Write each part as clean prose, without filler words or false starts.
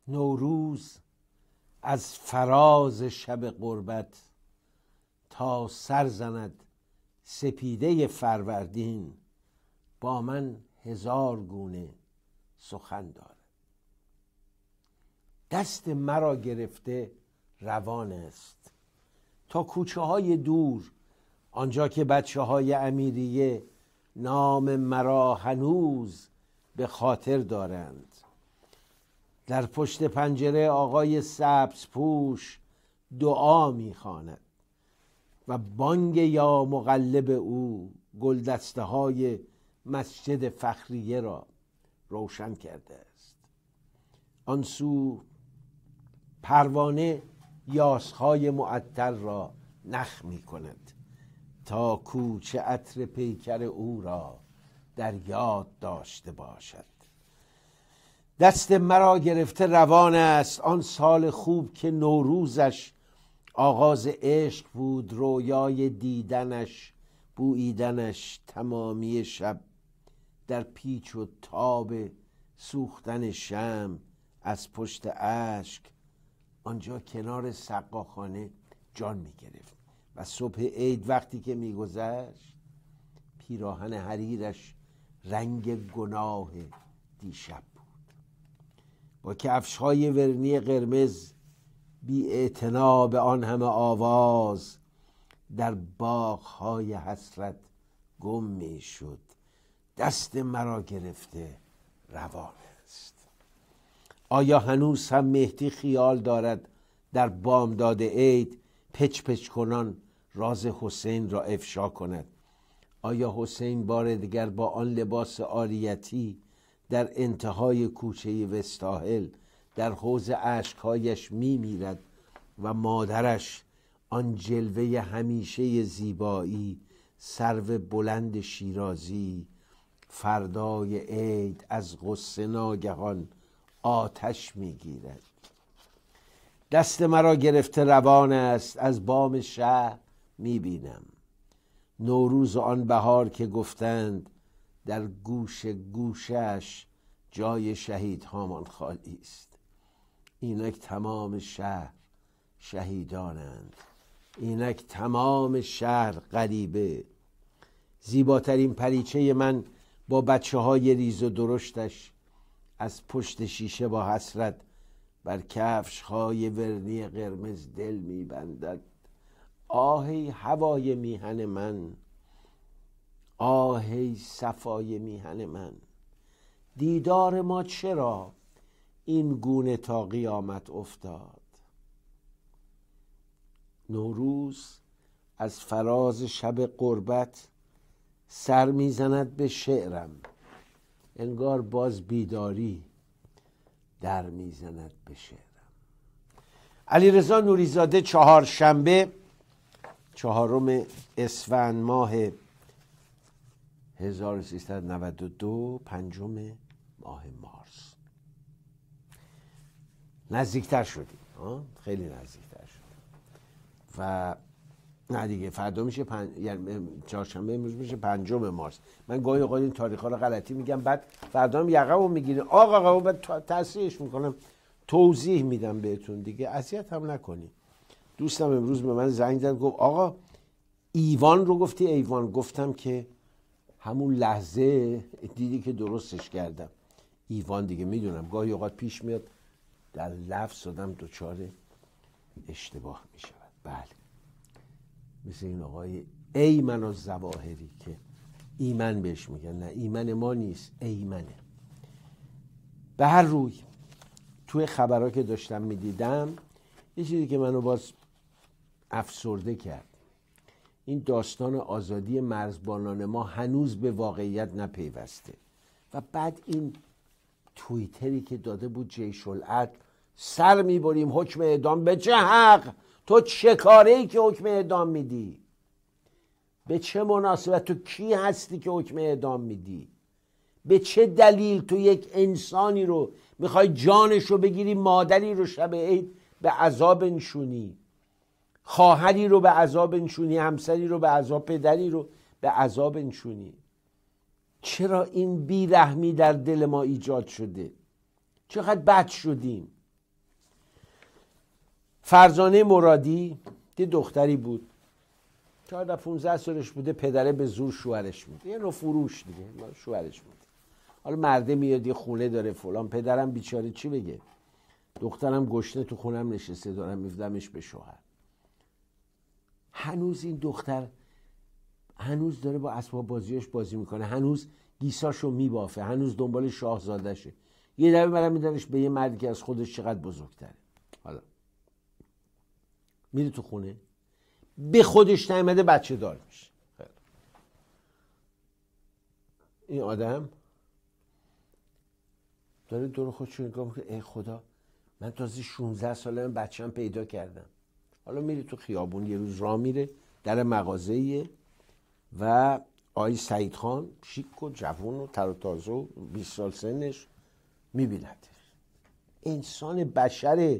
نوروز از فراز شب غربت تا سر زند سپیده فروردین، با من هزار گونه سخن دارد. دست مرا گرفته روان است تا کوچه های دور، آنجا که بچه های امیریه نام مرا هنوز به خاطر دارند. در پشت پنجره آقای سبز پوش دعا میخواند و بانگ یا مقلب او گلدسته های مسجد فخریه را روشن کرده است. آن سو پروانه یاسهای معطر را نخ می کند تا کوچه عطر پیکر او را در یاد داشته باشد. دست مرا گرفته روان است آن سال خوب که نوروزش آغاز عشق بود، رویای دیدنش بوییدنش تمامی شب، در پیچ و تاب سوختن شمع از پشت اشک آنجا کنار سقاخانه جان می گرفت و صبح عید وقتی که می گذشت پیراهن حریرش رنگ گناه دیشب بود. با کفش‌های ورنی قرمز بی اعتنا به آن همه آواز در باغ‌های حسرت گم می شد. دست مرا گرفته روان است. آیا هنوز هم مهدی خیال دارد در بامداد عید پچ پچ کنان راز حسین را افشا کند؟ آیا حسین بار دیگر با آن لباس عاریتی در انتهای کوچه وستاهل در حوض اشکهایش می میرد و مادرش آن جلوه همیشه زیبایی سرو بلند شیرازی فردای عید از غصه ناگهان آتش می گیرد؟ دست مرا گرفته روان است از بام شهر می بینم نوروز آن بهار که گفتند در گوش گوشش جای شهیدهامان خالی است. اینک تمام شهر شهیدانند، اینک تمام شهر غریبه. زیباترین پریچه من با بچه های ریز و درشتش از پشت شیشه با حسرت بر کفش های ورنی قرمز دل میبندد. آهی هوای میهن من، آهی صفای میهن من، دیدار ما چرا این گونه تا قیامت افتاد؟ نوروز از فراز شب غربت سر میزند به شعرم، انگار باز بیداری در میزند به شعرم. علیرضا نوریزاده، چهارشنبه 4 اسفند ماه 1392، 5 ماه مارس. نزدیکتر شدیم، خیلی نزدیکتر شدیم و نه دیگه فردا میشه یعنی چهارشنبه امروز میشه 5 مارس. من گاهی اوقات این تاریخ‌ها رو غلطی میگم، بعد فردا هم یقه‌مو میگیره آقا بعد تصحیحش میکنم، توضیح میدم بهتون دیگه، اذیت هم نکنی. دوستم امروز به من زنگ زد گفت آقا ایوان رو گفتی ایوان؟ گفتم که همون لحظه دیدی که درستش کردم، ایوان دیگه. میدونم گاهی اوقات پیش میاد در لفظ آدم دچار اشتباه میشود. بله، مثل این آقای ایمن الظواهری که ایمن بهش میگن، نه ایمن ما نیست، ایمنه. به هر روی توی خبرها که داشتم میدیدم یه چیزی که منو باز افسرده کرد، این داستان آزادی مرزبانان ما هنوز به واقعیت نپیوسته. و بعد این توییتری که داده بود جیش العدل، سر میبریم حکم اعدام. به چه حق؟ تو چه کاره‌ای که حکم اعدام میدی؟ به چه مناسبت؟ تو کی هستی که حکم اعدام میدی؟ به چه دلیل تو یک انسانی رو میخوای جانش رو بگیری، مادری رو شب عید به عذاب نشونی، خواهری رو به عذاب نشونی، همسری رو به عذاب، پدری رو به عذاب نشونی؟ چرا این بیرحمی در دل ما ایجاد شده؟ چقدر بد شدیم؟ فرزانه مرادی یه دختری بود 14-15 سالش بوده، پدره به زور شوهرش میده، یه نوع فروش دیگه، شوهرش میده. حالا مرده میاد یه خونه داره فلان، پدرم بیچاره چی بگه، دخترم گشنه تو خونم نشسته، دارم میفدمش به شوهر. هنوز این دختر هنوز داره با اسباب بازیاش بازی میکنه، هنوز گیساشو میبافه، هنوز دنبال شاهزادشه. یه دفعه برام میدنش به یه مردی که از خودش چقدر بزرگتره. حالا میره تو خونه، به خودش نیامده بچه دار میشه. این آدم داره دور خودش نگاه میکنه، ای خدا من تازه 16 ساله بچه‌ام پیدا کردم. حالا میره تو خیابون، یه روز راه میره در مغازه‌ایه و آقای سعید خان شیک و جوون و تر و تازه و 20 سال سنش میبیندش. انسان بشر،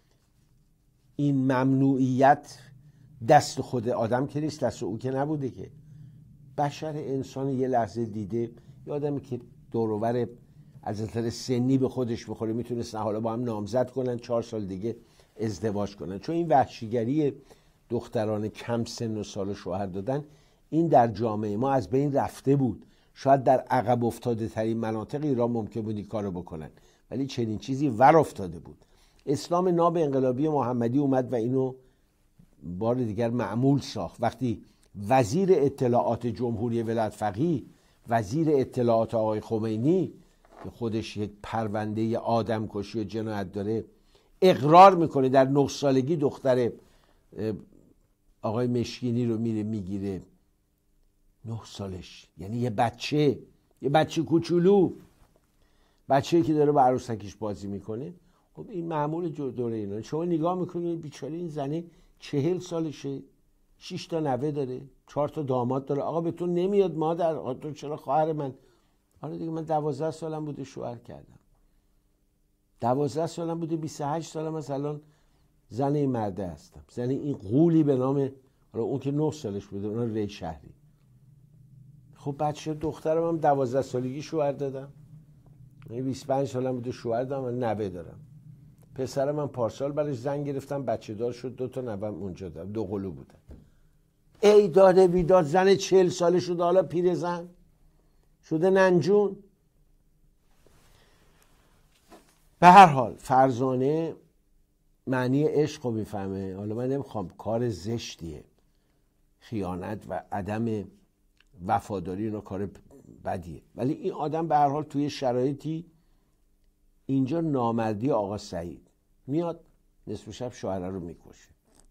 این ممنوعیت دست خود آدم که نیست، دست او که نبوده که. بشر انسان یه لحظه دیده یه آدمی که دوروبر از نظر سنی به خودش بخوره میتونست حالا با هم نامزد کنن، 4 سال دیگه ازدواج کنن. چون این وحشیگری دختران کم سن و سال شوهر دادن، این در جامعه ما از بین رفته بود. شاید در عقب افتاده ترین مناطق ایران ممکن بود این کارو بکنن، ولی چنین چیزی ور افتاده بود. اسلام ناب انقلابی محمدی اومد و اینو بار دیگر معمول ساخت. وقتی وزیر اطلاعات جمهوری ولایت فقیه، وزیر اطلاعات آقای خمینی که خودش یک پرونده آدمکشی و جنایت داره، اقرار میکنه در 9 سالگی دختر آقای مشکینی رو میره میگیره. 9 سالش، یعنی یه بچه کوچولو، بچه‌ای که داره با عروسکش بازی میکنه. خب این معمول دوره اینا. شما نگاه میکنید بیچاره این زنه 40 سالشه، 6 تا نوه داره، 4 تا داماد داره. آقا به تو نمیاد مادر؟ آقا تو چرا خواهر من؟ حالا دیگه من 12 سالم بوده شوهر کردم، 12 سالم بوده، 28 سالم از الان زن این مرده هستم، زن این غولی به نام، حالا اون که 9 سالش بوده، اون ری شهری. خب بچه دخترم هم 12 سالگی شوهر دادم، 25 سالم بوده شوهر دادم، من نوه دارم. پسرم من پارسال برش زن گرفتم، بچه دار شد، 2 تا نوام اونجا دارم، 2 قلو بودن. ای داده بیداد، زن 40 ساله شده حالا پیر زن شده ننجون. به هر حال فرزانه معنی عشق رو میفهمه. حالا من نمیخوام، کار زشتیه، خیانت و عدم وفاداری اینا کار بدیه، ولی این آدم به هر حال توی شرایطی اینجا نامردی آقا سعید میاد نصف شب شوهره رو میکشه.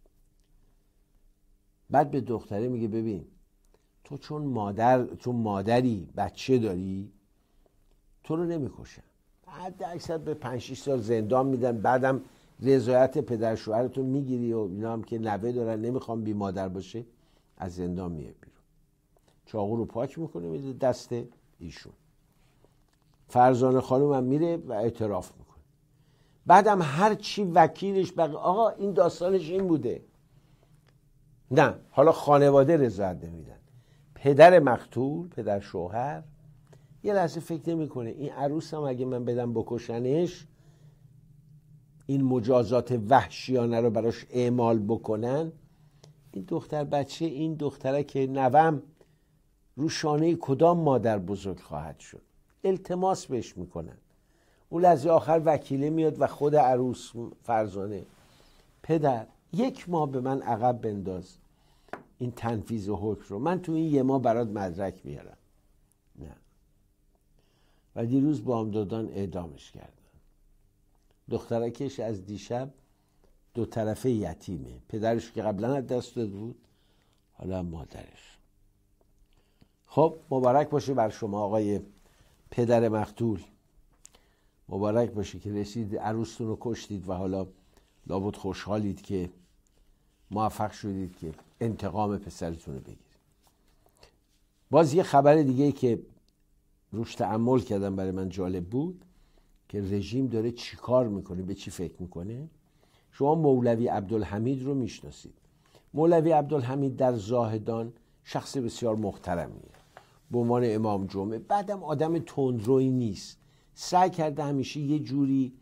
بعد به دختره میگه ببین تو چون مادری بچه داری، تو رو نمیکشن، حد اکثر به 5-6 سال زندان میدن، بعدم رضایت پدر شوهرتون میگیری و اینا هم که نوه دارن نمیخوام بی مادر باشه، از زندان میاد بیرون. چاقو رو پاک میکنه میده دست ایشون. فرزانه خانم هم میره و اعتراف میکنه. بعدم هر چی وکیلش آقا این داستانش این بوده. نه، حالا خانواده رضایت نمیدن. پدر مقتول، پدر شوهر یه لحظه فکر نمیکنه این عروسم اگه من بدم بکشنش، این مجازات وحشیانه رو براش اعمال بکنن، این دختر بچه، این دختره که نوام رو شانه کدام مادر بزرگ خواهد شد. التماس بهش میکنن. اون لحظه آخر وکیله میاد و خود عروس فرزانه، پدر 1 ماه به من عقب بنداز این تنفیذ حکم رو، من تو این 1 ماه برات مدرک میارم. نه. و دیروز بامدادان اعدامش کردن. دخترکش از دیشب 2 طرفه یتیمه، پدرش که قبلا از دست داده بود، حالا مادرش. خب مبارک باشه بر شما آقای پدر مقتول، مبارک باشه که رسید عروستون رو کشتید و حالا لابد خوشحالید که موفق شدید که انتقام پسرتون رو بگیرید. باز یه خبر دیگه که روش تأمل کردم برای من جالب بود که رژیم داره چی کار میکنه، به چی فکر میکنه. شما مولوی عبدالحمید رو میشناسید. مولوی عبدالحمید در زاهدان شخص بسیار محترمیه به عنوان امام جمعه، بعدم آدم تندرویی نیست، سعی کرده همیشه یه جوری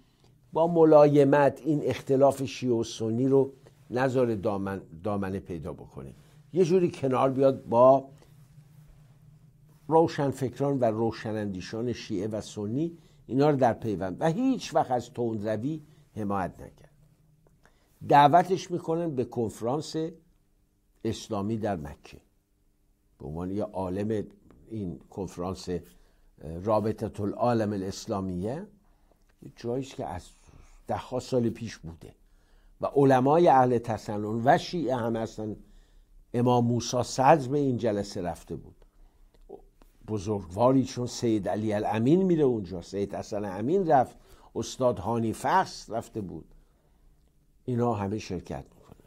با ملایمت این اختلاف شیعه و سنی رو نذاره دامنه پیدا بکنه، یه جوری کنار بیاد با روشنفکران و روشناندیشان شیعه و سنی، اینا رو در پیوند، و هیچ وقت از تندروی حمایت نکرد. دعوتش میکنن به کنفرانس اسلامی در مکه به عنوان یه عالم. این کنفرانس رابطه العالم الاسلامیه جاییست که از ده سال پیش بوده و علمای اهل تسنن و شیعه هم هستن. امام موسی صدر به این جلسه رفته بود، بزرگواری چون سید علی الامین میره اونجا، سید حسن امین رفت، استاد هانی فخر رفته بود، اینا همه شرکت میکنن.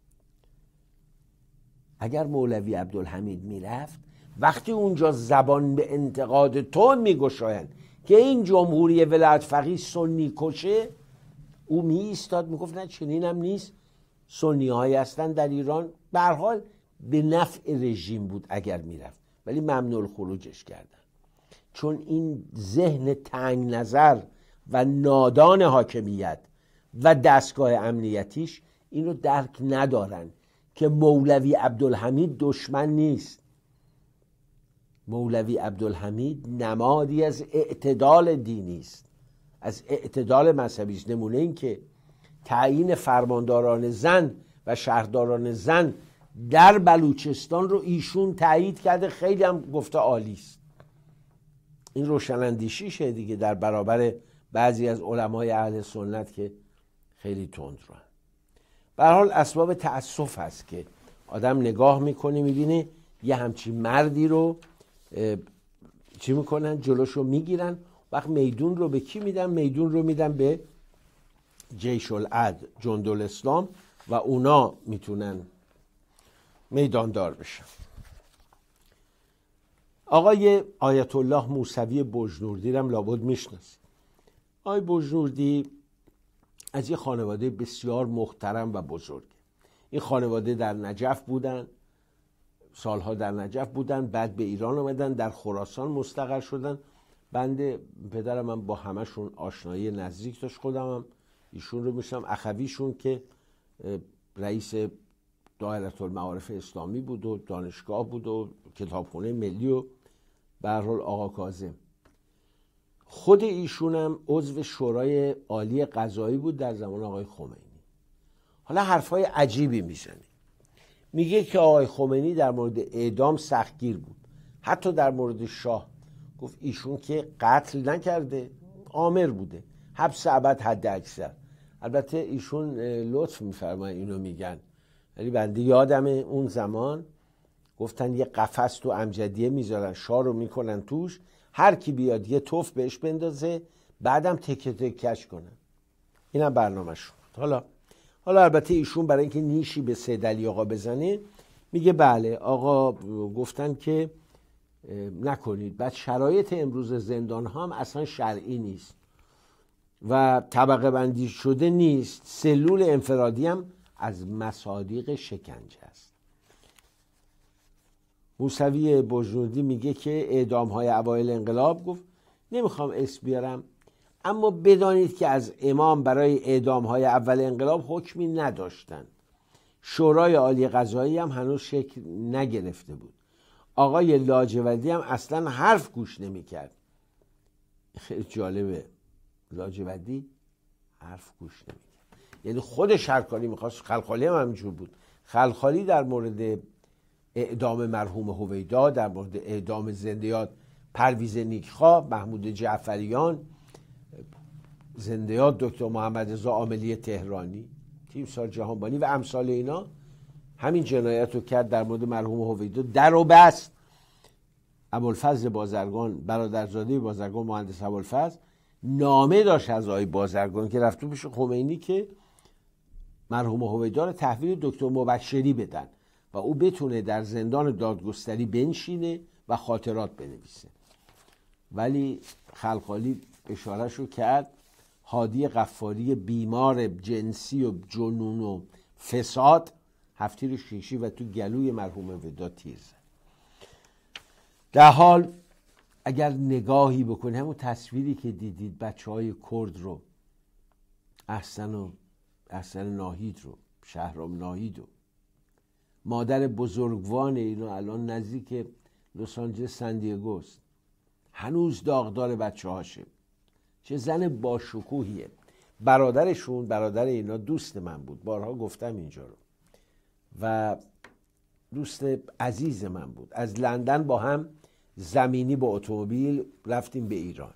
اگر مولوی عبدالحمید میرفت، وقتی اونجا زبان به انتقاد تون میگشایند که این جمهوری ولایت فقیه سنی کشه، او می ایستاد میگفت نه چنینم نیست، سنی هایی هستن در ایران. به هر حال به نفع رژیم بود اگر میرفت، ولی ممنوع الخروجش کردن، چون این ذهن تنگ نظر و نادان حاکمیت و دستگاه امنیتیش اینو درک ندارن که مولوی عبدالحمید دشمن نیست. مولوی عبدالحمید نمادی از اعتدال دینی است، از اعتدال مذهبی است. نمونه این که تعیین فرمانداران زن و شهرداران زن در بلوچستان رو ایشون تایید کرده، خیلی هم گفته عالی است. این روشناندیشیشه دیگه در برابر بعضی از علمای اهل سنت که خیلی تند رو. به هر حال اسباب تأسف هست که آدم نگاه میکنه میبینه یه همچین مردی رو چی میکنن؟ جلوشو میگیرن. وقت میدون رو به کی میدن؟ میدون رو میدن به جیش العدل، جندالاسلام، و اونا میتونن میداندار بشن. آقای آیت الله موسوی بجنوردی رو هم لابد میشناسید. آقای بجنوردی از یه خانواده بسیار محترم و بزرگ. این خانواده در نجف بودن، سالها در نجف بودن، بعد به ایران آمدن، در خراسان مستقر شدن. بنده پدرم هم با همشون آشنایی نزدیک داشت، خودم هم ایشون رو میشنم. اخویشون که رئیس دایره المعارف اسلامی بود و دانشگاه بود و کتابخونه ملی، و به هر حال آقا کاظم. خود ایشون هم عضو شورای عالی قضایی بود در زمان آقای خمینی. حالا حرفای عجیبی میزنه، میگه که آقای خمینی در مورد اعدام سختگیر بود، حتی در مورد شاه. گفت ایشون که قتل نکرده، آمر بوده، حبس ابد حد اکثر. البته ایشون لطف میفرماین اینو میگن، ولی بنده یادمه اون زمان گفتن یه قفس تو امجدیه میذارن، شاه رو میکنن توش، هر کی بیاد یه توف بهش بندازه، بعدم تکه تکش کنن. اینم برنامه‌شون. حالا البته ایشون برای اینکه نیشی به سید علی آقا بزنه میگه بله آقا گفتن که نکنید. بعد شرایط امروز زندان ها هم اصلا شرعی نیست و طبقه بندی شده نیست، سلول انفرادی هم از مصادیق شکنجه است. موسوی بجنوردی میگه که اعدام های اوایل انقلاب، گفت نمیخوام اسم بیارم، اما بدانید که از امام برای اعدام های اول انقلاب حکمی نداشتن. شورای عالی قضایی هم هنوز شکل نگرفته بود. آقای لاجوردی هم اصلا حرف گوش نمیکرد. خیلی جالبه، لاجوردی حرف گوش نمیکرد، یعنی خودش هر کاری میخواست. خلخالی هم همینجور بود. خلخالی در مورد اعدام مرحوم هویدا، در مورد اعدام زنده‌یاد پرویز نیکخواه، محمود جعفریان، زنده‌یاد دکتر محمد رضا عاملی تهرانی، تیمسار جهانبانی و امثال اینا، همین جنایت رو کرد در مورد مرحوم هویدا. در و بست. ابوالفضل بازرگان، برادرزاده بازرگان، مهندس ابوالفضل، نامه داشت از آقای بازرگان که رفته پیش خمینی که مرحوم هویدا رو تحویل دکتر مبشری بدن و او بتونه در زندان دادگستری بنشینه و خاطرات بنویسه. ولی خلخالی اشارهشو کرد، هادی غفاری بیمار جنسی و جنون و فساد هفتیر شیشی و تو گلوی مرحوم هویدا تیر زد. در حال اگر نگاهی بکنه همون تصویری که دیدید بچه های کرد رو احسن ناهید رو، شهرام ناهید رو، مادر بزرگوان اینا الان نزدیک لس آنجلس سن دیگوست، هنوز داغدار بچه هاشه. چه زن باشکوهیه. برادرشون، برادر اینا دوست من بود، بارها گفتم اینجا رو، و دوست عزیز من بود. از لندن با هم زمینی با اتومبیل رفتیم به ایران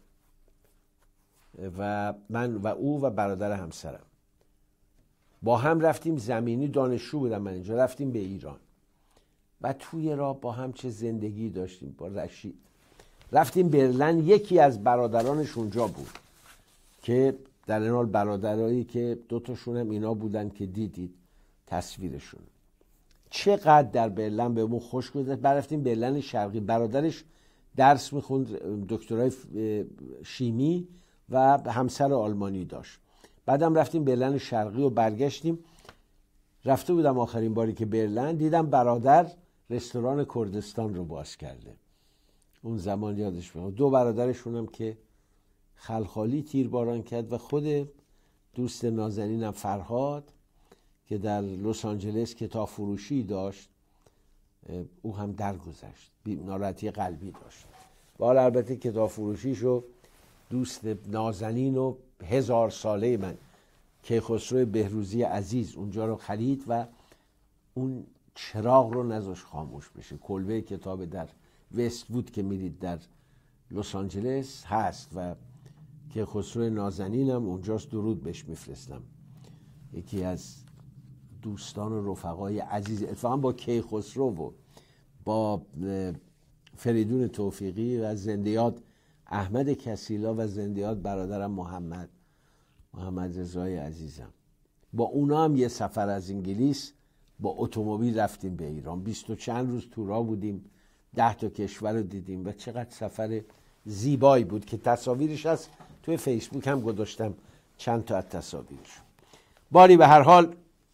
و من و او و برادر همسرم با هم رفتیم زمینی. دانشجو بودم من اینجا، رفتیم به ایران و توی راه با هم چه زندگی داشتیم. با رشید رفتیم برلن. یکی از برادرانش اونجا بود که در این حال برادرایی که دوتاشون هم اینا بودن که دیدید تصویرشون. چقدر در برلن بهمون خوش گذشت. رفتیم برلن شرقی، برادرش درس میخوند، دکترای شیمی و همسر آلمانی داشت. بعدم رفتیم برلن شرقی و برگشتیم. رفته بودم آخرین باری که برلن، دیدم برادر رستوران کردستان رو باز کرده. اون زمان یادش میاد. دو برادرشون هم که خلخالی تیرباران کرد و خود دوست نازنینم فرهاد که در لس آنجلس کتاب فروشی داشت، او هم درگذشت، ناراحتی قلبی داشت. و حالا البته کتاب فروشیشو دوست نازنین و 1000 ساله من کیخسرو بهروزی عزیز اونجا رو خرید و اون چراغ رو نذاش خاموش بشه. کلبه کتاب در وست وود که میرید در لس آنجلس هست و کیخسرو نازنینم اونجاست، درود بهش میفرستم. یکی از دوستان و رفقای عزیز، اتفاقا با کیخسرو و با فریدون توفیقی و زندیات احمد کسیلا و زندیات برادرم محمد رضای عزیزم، با اونا هم یه سفر از انگلیس با اتومبیل رفتیم به ایران. 20 و چند روز تو راه بودیم، 10 تا کشور رو دیدیم و چقدر سفر زیبایی بود که تصاویرش هست توی فیسبوک هم گذاشتم، چند تا از تصاویرش. باری به هر حال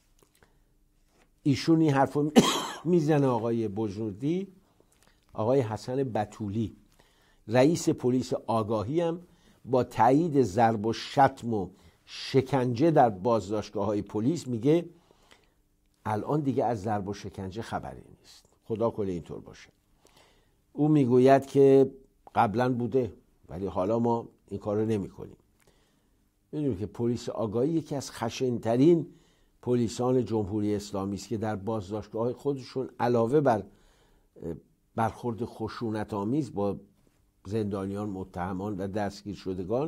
ایشون این حرفو میزنه. آقای بجنوردی، آقای حسن بتولی رئیس پلیس آگاهی هم با تایید ضرب و شتم و شکنجه در بازداشتگاه‌های پلیس میگه الان دیگه از ضرب و شکنجه خبری نیست. خدا کنه اینطور باشه. او میگوید که قبلا بوده ولی حالا ما این کار رو نمی کنیم. میدونیم که پلیس آگاهی یکی از خشن‌ترین پلیسان جمهوری اسلامی است که در بازداشتگاه خودشون علاوه بر برخورد خشونت آمیز با زندانیان، متهمان و دستگیر شدگان،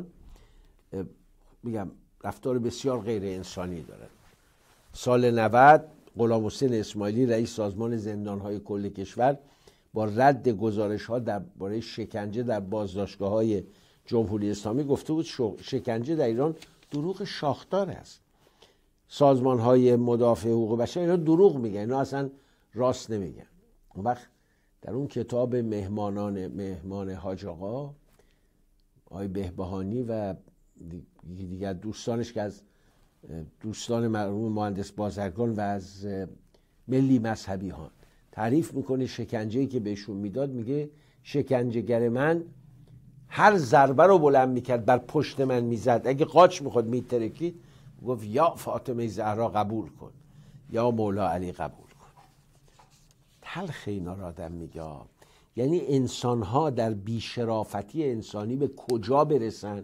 میگم رفتار بسیار غیر انسانی دارن. سال 90 غلامحسین اسماعیلی رئیس سازمان زندانهای کل کشور با رد گزارش‌ها درباره شکنجه در بازداشتگاه‌های جمهوری اسلامی گفته بود شکنجه در ایران دروغ شاخدار است. سازمان‌های مدافع حقوق بشر اینا دروغ میگن، اینا اصلا راست نمیگن. اون وقت در اون کتاب مهمان حاج آقا، آقای بهبهانی و دیگر دوستانش که از دوستان مرحوم مهندس بازرگان و از ملی مذهبی ها تعریف میکنه شکنجه‌ای که بهشون میداد. میگه شکنجهگر من هر ضربه رو بلند میکرد بر پشت من میزد، اگه قاچ میخواد میترکید گفت یا فاطمه زهرا قبول کن یا مولا علی قبول کن. تلخ اینا را آدم میگه. یعنی انسانها در بیشرافتی انسانی به کجا برسن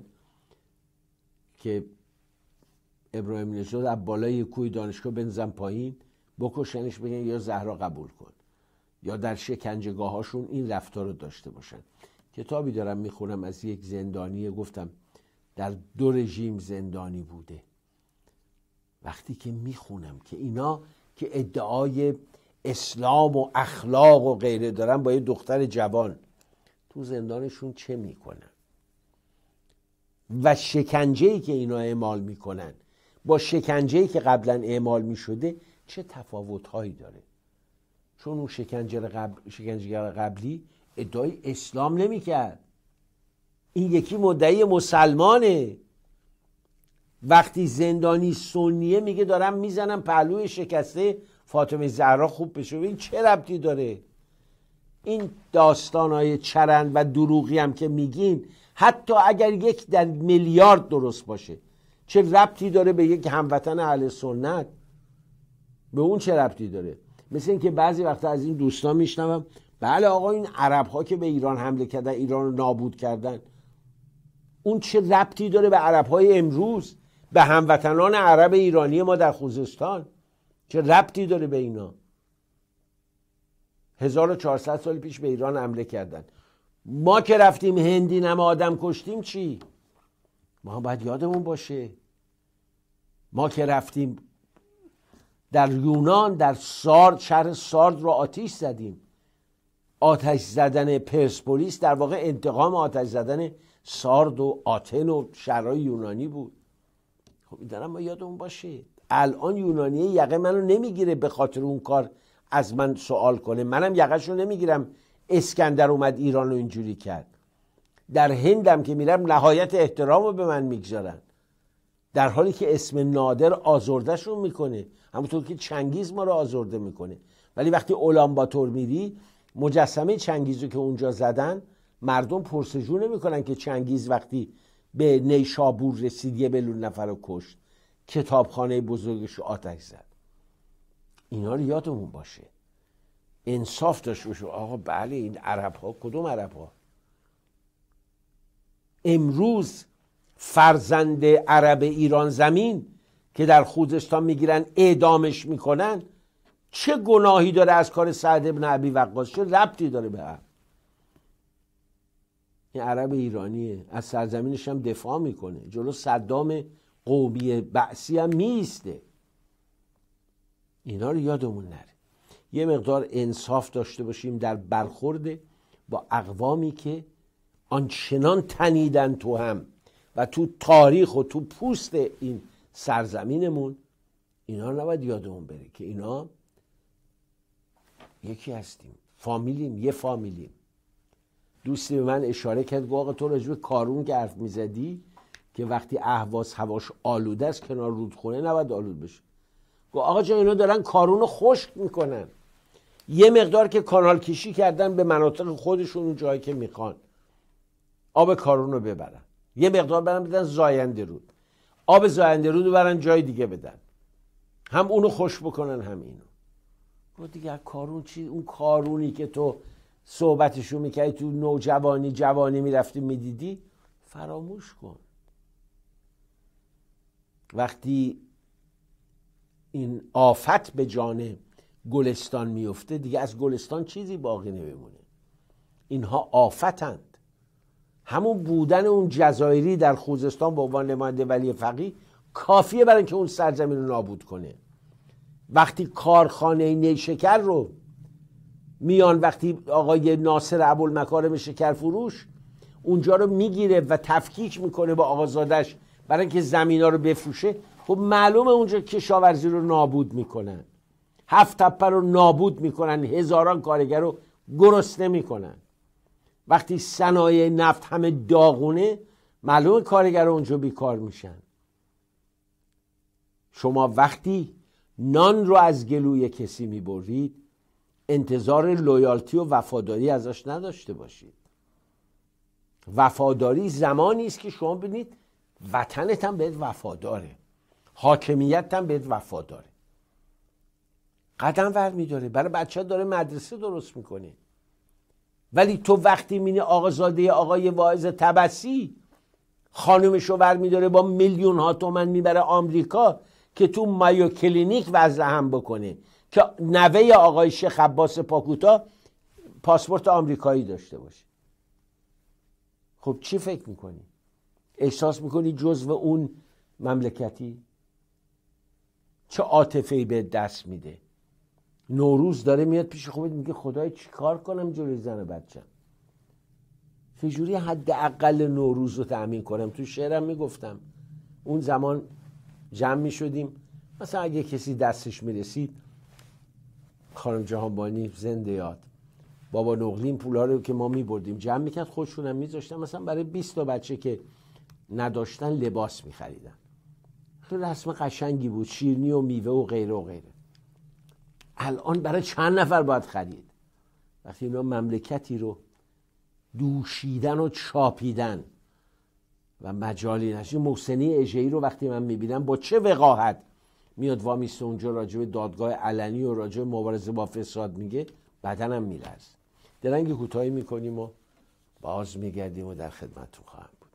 که ابراهیم نژاد از بالای کوه دانشگاه بنزن پایین بکشنش، بگن یا زهرا قبول کن، یا در شکنجهگاه هاشون این رفتار رو داشته باشن. کتابی دارم میخونم از یک زندانی، گفتم در 2 رژیم زندانی بوده. وقتی که میخونم که اینا که ادعای اسلام و اخلاق و غیره دارن با یه دختر جوان تو زندانشون چه میکنن و شکنجه‌ای که اینا اعمال میکنن با شکنجه‌ای که قبلا اعمال میشده چه تفاوت‌هایی داره. چون اون شکنجهگر قبلی ادعای اسلام نمیکرد، این یکی مدعی مسلمانه. وقتی زندانی سنیه میگه دارم میزنم پهلوی شکسته فاطمه زهرا خوب بشه، این چه ربطی داره؟ این داستانهای چرند و دروغی هم که میگین، حتی اگر 1 در میلیارد درست باشه، چه ربطی داره به یک هموطن اهل سنت؟ به اون چه ربطی داره؟ مثل این که بعضی وقتا از این دوستان میشنوم بله آقا این عرب ها که به ایران حمله کردن، ایران رو نابود کردن، اون چه ربطی داره به عرب های امروز، به هموطنان عرب ایرانی ما در خوزستان؟ چه ربطی داره به اینا؟ 1400 سال پیش به ایران حمله کردن، ما که رفتیم هندی نما آدم کشتیم چی؟ ما باید یادمون باشه ما که رفتیم در یونان، در سارد، شهر سارد رو آتش زدیم. آتش زدن پرسپولیس در واقع انتقام آتش زدن سارد و آتن و شهرهای یونانی بود. خب این دارم ما یادمون باشه. الان یونانی یقه منو نمیگیره به خاطر اون کار از من سوال کنه، منم یقهش رو نمیگیرم اسکندر اومد ایران رو اینجوری کرد. در هندم که میرم نهایت احترام رو به من میگذارن، در حالی که اسم نادر آزردشون میکنه، همونطور که چنگیز ما رو آزرده میکنه. ولی وقتی اولانباتور میری، مجسمه چنگیزو که اونجا زدن، مردم پرسجو نمیکنن که چنگیز وقتی به نیشابور رسید 1 میلیون نفر رو کشت، کتابخانه بزرگش رو آتش زد. اینا رو یادمون باشه، انصاف داشته باشه. آقا بله این عرب ها، کدوم عرب ها؟ امروز فرزند عرب ایران زمین که در خوزستان میگیرن اعدامش میکنن، چه گناهی داره از کار سعد بن ابی وقاص؟ چه ربطی داره به هم؟ این عرب ایرانیه، از سرزمینش هم دفاع میکنه، جلو صدام قومی بعثی هم میسته. اینا رو یادمون نره. یه مقدار انصاف داشته باشیم در برخورد با اقوامی که آنچنان تنیدن تو هم و تو تاریخ و تو پوست این سرزمینمون. اینا نباید یادمون بره که اینا یکی هستیم، فامیلیم، یه فامیلیم. دوستی به من اشاره کرد، گفت آقا تو راجع به کارون که حرف میزدی که وقتی اهواز هواش آلوده است کنار رودخونه نباید آلود بشه. گفت آقا جان اینا دارن کارون رو خشک میکنن، یه مقدار که کانال کشی کردن به مناطق خودشون، اون جایی که میخوان آب کارون رو ببرن، یه مقدار برن بدن زاینده رود، آب زاینده رود رو برن جای دیگه بدن، هم اونو خشک بکنن هم اینو. گفت دیگه کارون چی؟ اون کارونی که تو صحبتشو میکردی تو نوجوانی جوانی میرفتی میدیدی، فراموش کن. وقتی این آفت به جان گلستان میفته، دیگه از گلستان چیزی باقی نمیمونه. اینها آفتند. همون بودن اون جزایری در خوزستان به عنوان نماینده ولی فقیه کافیه برای اینکه اون سرزمین رو نابود کنه. وقتی کارخانه نیشکر رو میان، وقتی آقای ناصر ابوالمکارم شکر فروش اونجا رو میگیره و تفکیک میکنه با آقازادش برای اینکه زمینا رو بفروشه، خب معلومه اونجا کشاورزی رو نابود میکنن، 7 تپه رو نابود میکنن، هزاران کارگر رو گرسنه میکنن. وقتی صنایع نفت همه داغونه، معلومه کارگر اونجا بیکار میشن. شما وقتی نان رو از گلوی کسی میبرید، انتظار لویالتی و وفاداری ازش نداشته باشید. وفاداری زمانی است که شما ببینید وطنت هم بهت وفاداره، حاکمیت هم بهت وفاداره، قدم ور میداره، برای بچه داره مدرسه درست میکنه. ولی تو وقتی مینی آقازاده آقای واعظ طبسی خانومشو ور میداره با میلیون ها تومن میبره آمریکا که تو مایو کلینیک وضع هم بکنه که نوه آقای شیخ عباس پاکوتا پاسپورت آمریکایی داشته باشه، خب چی فکر میکنی؟ احساس میکنی جزو اون مملکتی؟ چه عاطفه‌ای به دست میده؟ نوروز داره میاد پیش خودت میگه خدای چی کار کنم جلوی زن بچم؟ چجوری حداقل نوروز رو تأمین کنم؟ تو شعرم میگفتم اون زمان جمع میشدیم، مثلا اگه کسی دستش میرسید، خانم جهانبانی زنده یاد، بابا نقلین پولا رو که ما میبردیم جمع میکرد، خودشونم میذاشتن، مثلا برای 20 تا بچه که نداشتن لباس میخریدن. خیلی رسم قشنگی بود، شیرینی و میوه و غیره و غیره. الان برای چند نفر باید خرید؟ وقتی اینا مملکتی رو دوشیدن و چاپیدن و مجالی نشه. محسنی اژه‌ای رو وقتی من میبینم با چه وقاحت میاد وامیسته اونجا راجع به دادگاه علنی و راجع به مبارزه با فساد میگه، بدنم میلرزه. درنگ کوتاهی میکنیم و باز میگردیم و در خدمتتون خواهم بود.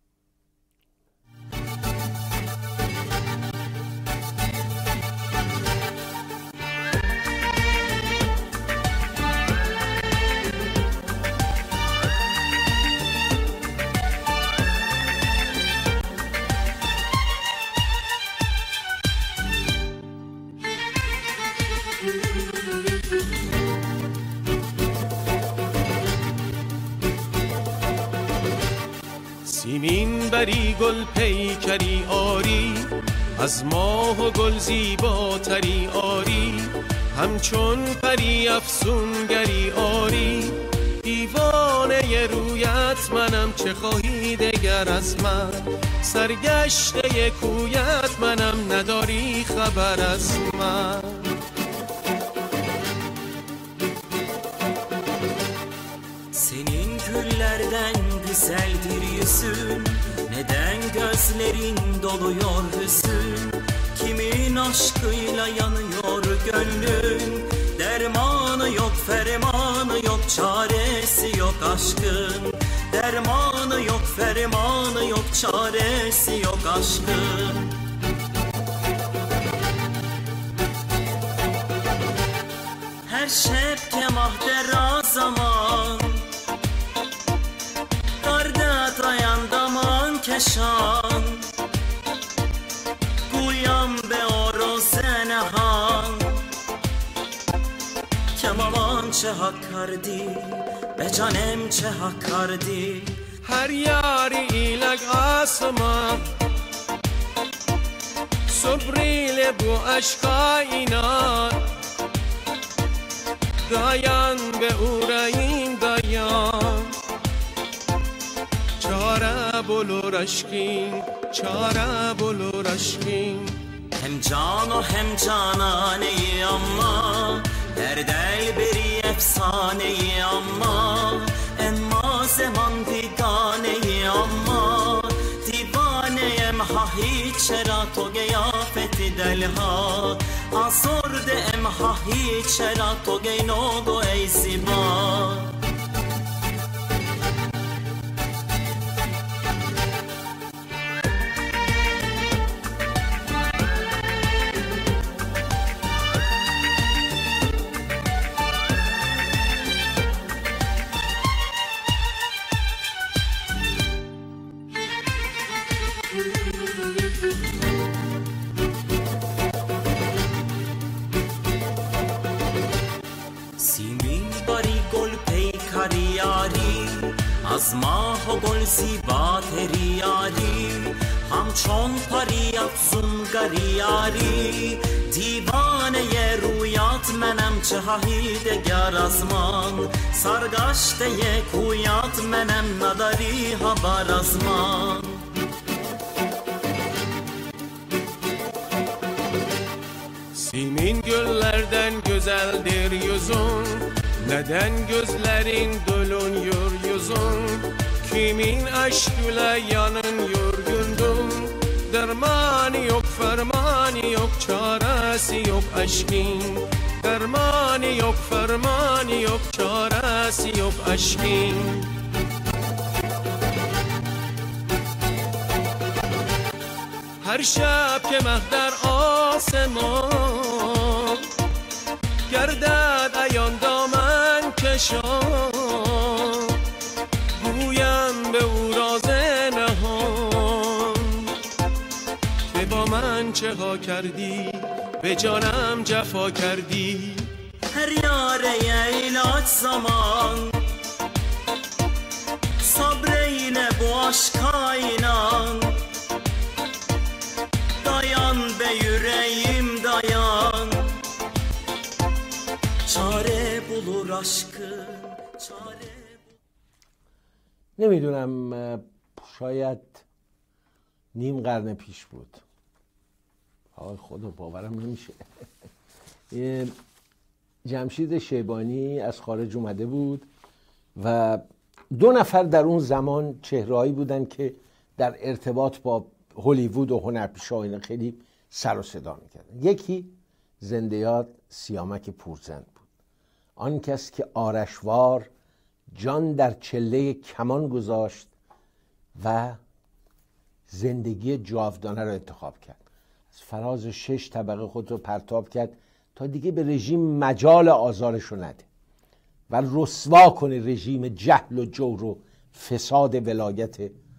سیمین بری گل پیکری آری، از ماه و گل زیباتری آری، همچون پری افسونگری آری. دیوانه رویت منم، چه خواهی دگر از من؟ سرگشته کویت منم، نداری خبر از من. Senin güllerden güzeldir yüzün, neden gözlerin doluyor hüzün? Kimin aşkıyla yanıyor gönlün? Dermanı yok, fermanı yok, çaresi yok aşkın. Dermanı yok, fermanı yok, çaresi yok aşkın. Her şebke mahder zaman, darda dayan daman keşan, guyam be oro zenehan, kemaman çe hak kardi, be canem çe hak kardi. Her yari ilak asma, sabriyle bu aşka inan. Dayan be uğrayım dayan, çare bulur aşkın, çare bulur aşkın. Hem can o hem cananeyi ama, her delberi efsaneyi ama, emma zaman diganeyi ama, divaneyem ha hiç çera to geyafeti delha, azor de em ha hiç çera to geynogo ey ziba. از ماه و گل زیباتری یاری، همچون پری افسونگری یاری. دیوانه رویات منم، چه خواهی دگر از من؟ سرگشته کویات منم، نداری خبر از من. Simin göllerden güzeldir yüzün, neden gözlerin doluyor yüzün? Kimin aşkıyla yanıyor gönlüm? Dermanı yok, fermanı yok, çaresi yok aşkın. Dermanı yok, fermanı yok, çaresi yok aşkın. Her şab که مهدر آسمان گردد عیان دامن کشان گویم به او راز نهان که با من چه ها کردی به جانم جفا کردی. Her yare ilaç zaman, sabreyle bu aşka inan. Dayan be yüreğim dayan, çare bulur aşkın, çare. نمیدونم، شاید نیم قرن پیش بود. آه خدا باورم نمیشه. جمشید شیبانی از خارج اومده بود و 2 نفر در اون زمان چهرهایی بودن که در ارتباط با هلیوود و هنرپیشه اینا خیلی سر و صدا میکردن. یکی زنده یاد سیامک پورزند بود، آن کس که آرشوار جان در چله کمان گذاشت و زندگی جاودانه را انتخاب کرد. از فراز 6 طبقه خود رو پرتاب کرد تا دیگه به رژیم مجال آزارش رو نده و رسوا کنه رژیم جهل و جور و فساد ولایت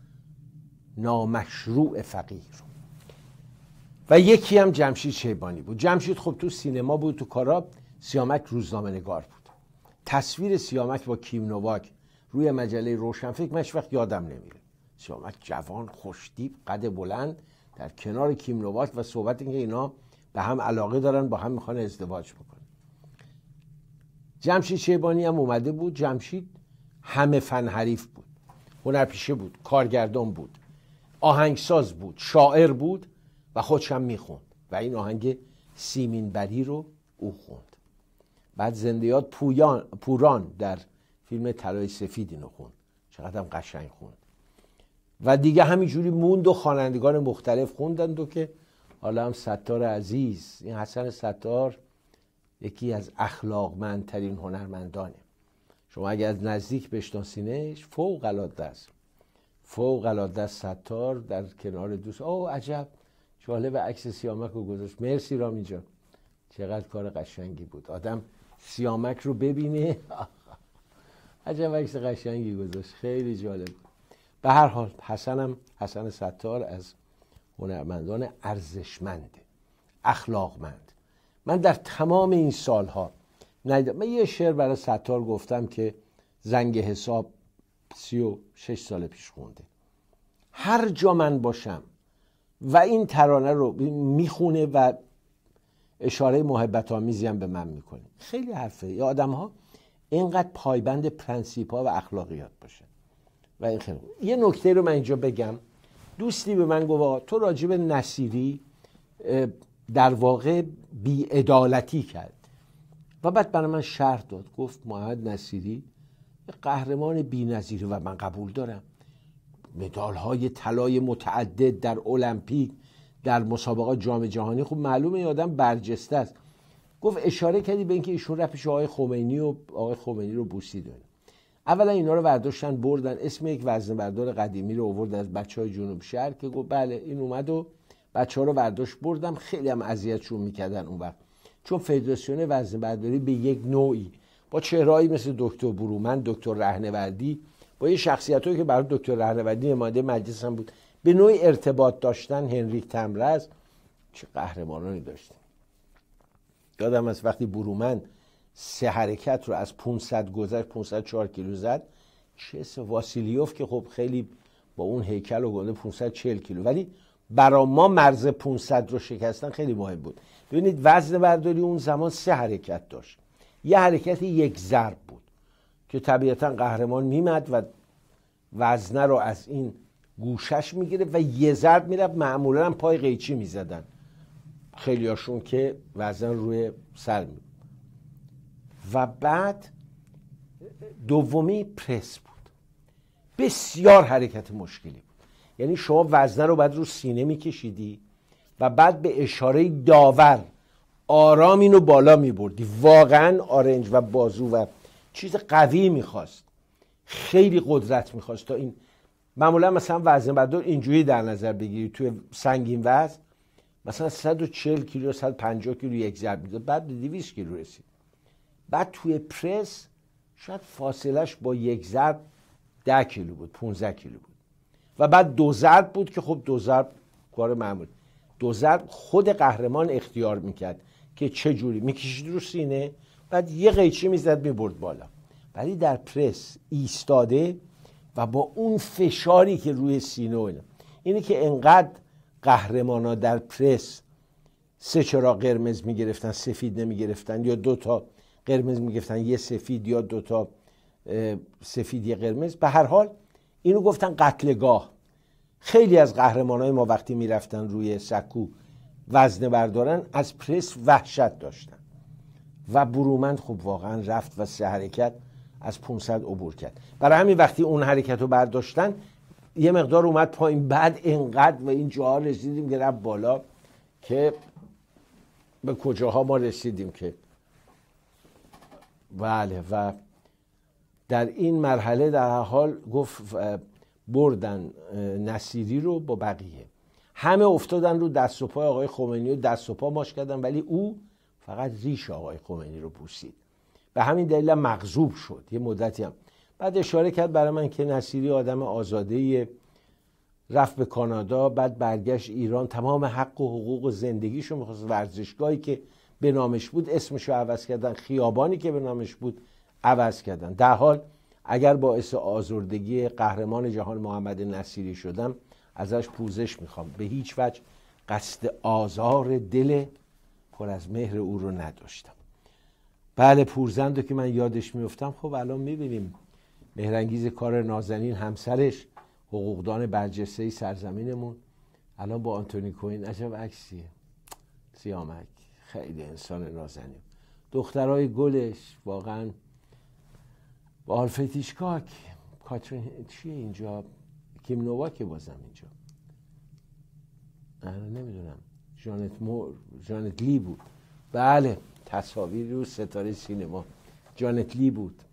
نامشروع فقیه رو. و یکی هم جمشید شیبانی بود. جمشید خب تو سینما بود، تو کارا. سیامک روزنامه نگار بود. تصویر سیامک با کیم نوواک روی مجله روشنفکر من هیچ وقت یادم نمیره. سیامک جوان، خوشتیپ، قد بلند در کنار کیم نوواک و صحبت این که اینا به هم علاقه دارن، با هم میخوان ازدواج بکنن. جمشید شیبانی هم اومده بود. جمشید همه فن حریف بود، هنرپیشه بود، کارگردان بود، آهنگساز بود، شاعر بود و خودش هم میخوند و این آهنگ سیمین بری رو او خوند. بعد زنده یاد پوران در فیلم طلای سفید اینو خوند، چقدر هم قشنگ خوند. و دیگه همینجوری موند و خوانندگان مختلف خوندند و که حالا هم ستار عزیز، این حسن ستار یکی از اخلاقمندترین هنرمندانه. شما اگر از نزدیک بشناسینش فوق العاده است، فوق العاده است. ستار در کنار دوست، اوه عجب جالب، عکس سیامک رو گذاشت. مرسی رامی جان، چقدر کار قشنگی بود. آدم سیامک رو ببینه عجب عکس قشنگی گذاشت، خیلی جالب. به هر حال حسن ستار از هنرمندان ارزشمنده، اخلاقمند. من در تمام این سالها ندیدم. من یه شعر برای ستار گفتم که زنگ حساب 36 سال پیش خونده. هر جا من باشم و این ترانه رو میخونه و اشاره محبت آمیزی هم به من میکنه. خیلی حرفه یا آدم ها اینقدر پایبند پرنسیپ ها و اخلاقیات باشه و این خیلی. یه نکته رو من اینجا بگم. دوستی به من گفت تو راجب نصیری در واقع بی‌عدالتی کرد و بعد برای من شرح داد. گفت محمد نصیری قهرمان بی‌نظیره و من قبول دارم. مدال‌های طلای متعدد در المپیک، در مسابقات جام جهانی، خب معلومه این آدم برجسته است. گفت اشاره کردی به اینکه ایشون رفت پیش آقای خمینی و آقای خمینی رو بوسید. اولا اینا رو برداشتن بردن، اسم یک وزنه‌بردار قدیمی رو آوردن از بچهای جنوب شهر که گفت بله این اومد و بچه‌ها رو برداشت بردم. خیلی هم اذیتشون میکردن اون وقت، چون فدراسیون وزنه‌برداری به یک نوعی با چهرهایی مثل دکتر برومند، دکتر رهنوردی، با یه شخصیتایی که برای دکتر رهنوردی نماینده مجلس هم بود، به نوعی ارتباط داشتن. هنریک تمرز چه قهرمانانی داشتن. یادم از وقتی برومند 3 حرکت رو از 500 گذشت، 504 کیلو زد. چه واسیلیوف که خب خیلی با اون هیکل و گنده 540 کیلو، ولی برای ما مرز 500 رو شکستن خیلی مهم بود. ببینید وزن برداری اون زمان 3 حرکت داشت. یه حرکت یک ضرب بود که طبیعتا قهرمان میمد و وزنه رو از این گوشش میگیره و یه ضرب میرفت. معمولا هم پای قیچی میزدن خیلی هاشون که وزن روی سر می. و بعد دومی پرس بود، بسیار حرکت مشکلی بود. یعنی شما وزنه رو بعد رو سینه میکشیدی و بعد به اشاره داور آرام اینو بالا میبردی. واقعا آرنج و بازو و چیز قوی میخواست، خیلی قدرت میخواست تا این. معمولا مثلا وزن بردار اینجوری در نظر بگیری توی سنگین وزن مثلا 140 کیلو 150 کیلو یک ضرب میده، بعد به 200 کیلو رسید. بعد توی پرس شاید فاصلش با یک ضرب 10 کیلو بود، 15 کیلو بود. و بعد 2 ضرب بود که خب 2 ضرب کار معمول. 2 ضرب خود قهرمان اختیار میکرد که چه جوری میکشید رو سینه، بعد یه قیچی میزد میبرد بالا. ولی در پرس ایستاده و با اون فشاری که روی سینه اینه که انقدر قهرمانا در پرس 3 چراغ قرمز میگرفتن، سفید نمیگرفتن، یا 2 تا قرمز میگرفتن، یه سفید یا 2 تا سفید یه قرمز. به هر حال اینو گفتن قتلگاه. خیلی از قهرمانای ما وقتی میرفتن روی سکو وزنه بردارن از پرس وحشت داشتن و برومند خب واقعا رفت و 3 حرکت از 500 عبور کرد. برای همین وقتی اون حرکت رو برداشتن یه مقدار اومد پایین، بعد اینقدر و این جاها رسیدیم که رفت بالا که به کجاها ما رسیدیم که بله. و در این مرحله در حال گفت بردن نصیری رو با بقیه، همه افتادن رو دست و پای آقای خمینی و دست و پا ماچ کردن، ولی او فقط ریش آقای خمینی رو بوسید. به همین دلیل مغضوب شد یه مدتی هم. بعد اشاره کرد برای من که نصیری آدم آزاده‌ای، رفت به کانادا، بعد برگشت ایران، تمام حق و حقوق زندگیشو می‌خواست، ورزشگاهی که به نامش بود اسمشو عوض کردن، خیابانی که به نامش بود عوض کردن. در حال اگر باعث آزردگی قهرمان جهان محمد نصیری شدم ازش پوزش میخوام، به هیچ وجه قصد آزار دل پر از مهر او رو نداشتم. بله پورزند رو که من یادش میفتم. خب الان میبینیم مهرانگیز کار نازنین، همسرش حقوقدان برجسته سرزمینمون، الان با آنتونی کوین، عجب عکسیه، سیامک، خیلی انسان نازنین. دخترای گلش واقعا با آلفرد هیچکاک، کاترین چیه اینجا، کیم نوواک بازم اینجا، نمیدونم، جانت لی بود. بله تصاویر رو ستاره سینما جانت لی بود،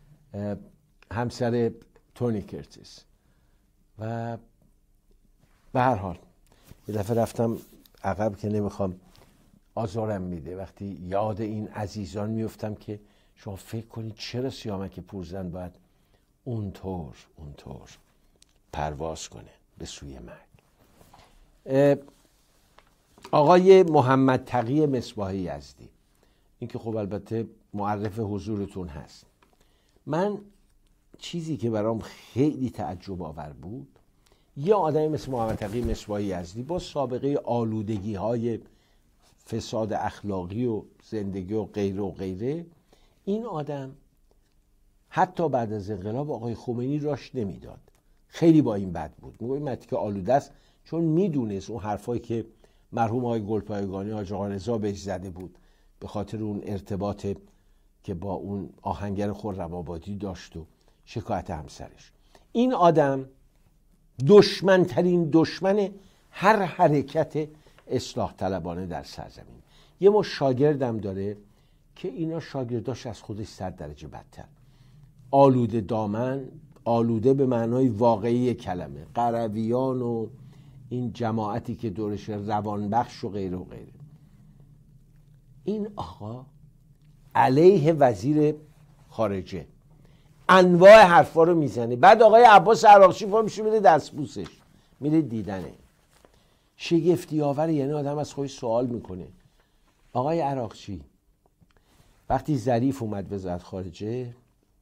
همسر تونی کرتیس. و به هر حال یه دفعه رفتم عقب که نمیخوام آزارم میده وقتی یاد این عزیزان میفتم که شما فکر کنید چرا سیامک پورزند باید اونطور پرواز کنه به سوی مرگ. آقای محمد تقی مصباح یزدی، این که خب البته معرف حضورتون هست. من چیزی که برام خیلی تعجب آور بود، یه آدمی مثل محمد تقی مصباح یزدی با سابقه آلودگی های فساد اخلاقی و زندگی و غیره و غیره، این آدم حتی بعد از انقلاب آقای خمینی راش نمیداد، خیلی با این بد بود، میگه این که آلوده است، چون میدونست اون حرفایی که مرحوم آقای گلپایگانی حاج آقا رضا بهش زده بود به خاطر اون ارتباط که با اون آهنگر خرم‌آبادی داشت و شکایت همسرش. این آدم دشمنترین دشمن هر حرکت اصلاح طلبانه در سرزمین. یه مش شاگردم داره که اینا شاگرداش از خودش 100 درجه بدتر، آلوده دامن، آلوده به معنای واقعی کلمه، قرویان و این جماعتی که دورش، روانبخش و غیره و غیره. این آقا علیه وزیر خارجه انواع حرفا رو میزنه، بعد آقای عباس عراقچی پا میشه میره دستبوسش، میره دیدنه. شگفتی آوره، یعنی آدم از خودش سوال میکنه. آقای عراقچی وقتی ظریف اومد وزارت خارجه،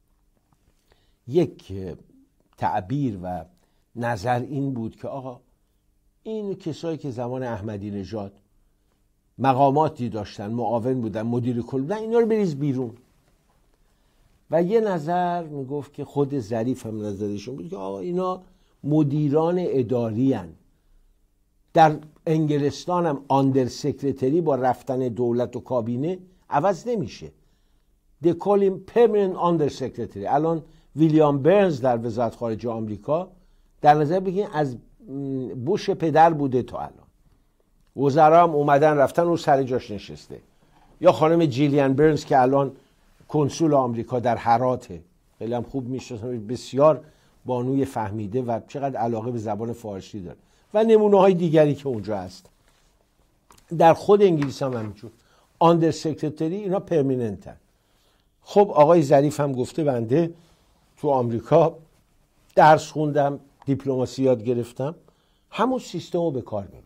یک تعبیر و نظر این بود که آقا این کسایی که زمان احمدی نژاد مقاماتی داشتن، معاون بودن، مدیر کل بودن، اینا رو بریز بیرون. و یه نظر میگفت که خود ظریف هم نظرشون بود که آقا اینا مدیران اداری هن. در انگلستان هم آندر سکرتری با رفتن دولت و کابینه عوض نمیشه. They call him permanent under secretary. الان ویلیام برنز در وزارت خارجه آمریکا، در نظر بگیرین از بوش پدر بوده تا الان. وزرا هم اومدن رفتن و سر جاش نشسته. یا خانم جیلیان برنز که الان کنسول آمریکا در هراته، خیلی هم خوب میشناسم، بسیار بانوی فهمیده و چقدر علاقه به زبان فارسی داره. و نمونه های دیگری که اونجا هست. در خود انگلیس هم همینجور آندر سکرتری، اینا پرمیننتن. خب آقای ظریف هم گفته بنده تو آمریکا درس خوندم، دیپلماسی یاد گرفتم، همون سیستم رو به کار میبرم.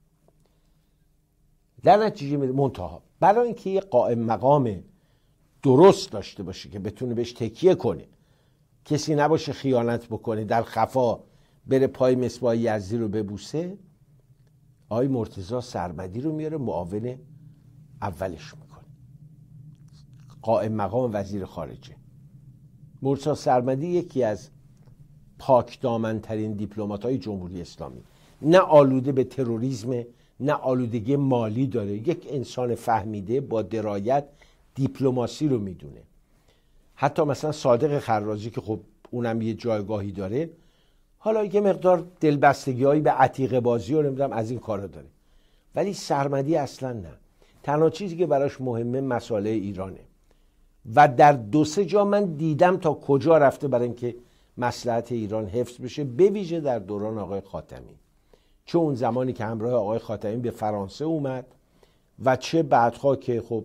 در نتیجه منتها برای اینکه یه قائم مقام درست داشته باشه که بتونه بهش تکیه کنه، کسی نباشه خیانت بکنه، در خفا بره پای مصباح یزدی رو ببوسه، آقای مرتضی سرمدی رو میاره معاون اولش میکنه، قائم مقام وزیر خارجه. مرتضی سرمدی یکی از پاک دامن‌ترین دیپلمات‌های جمهوری اسلامی، نه آلوده به تروریسم، نه آلودگی مالی داره، یک انسان فهمیده با درایت دیپلماسی رو میدونه. حتی مثلا صادق خرازی که خب اونم یه جایگاهی داره، حالا یه مقدار دلبستگی‌هایی به عتیقه بازی و نمیدونم از این کارا داره، ولی سرمدی اصلا نه. تنها چیزی که براش مهمه مسائل ایرانه و در 2-3 جا من دیدم تا کجا رفته برای اینکه مصلحت ایران حفظ بشه، به ویژه در دوران آقای خاتمی، چه اون زمانی که همراه آقای خاتمی به فرانسه اومد و چه بعدها که خب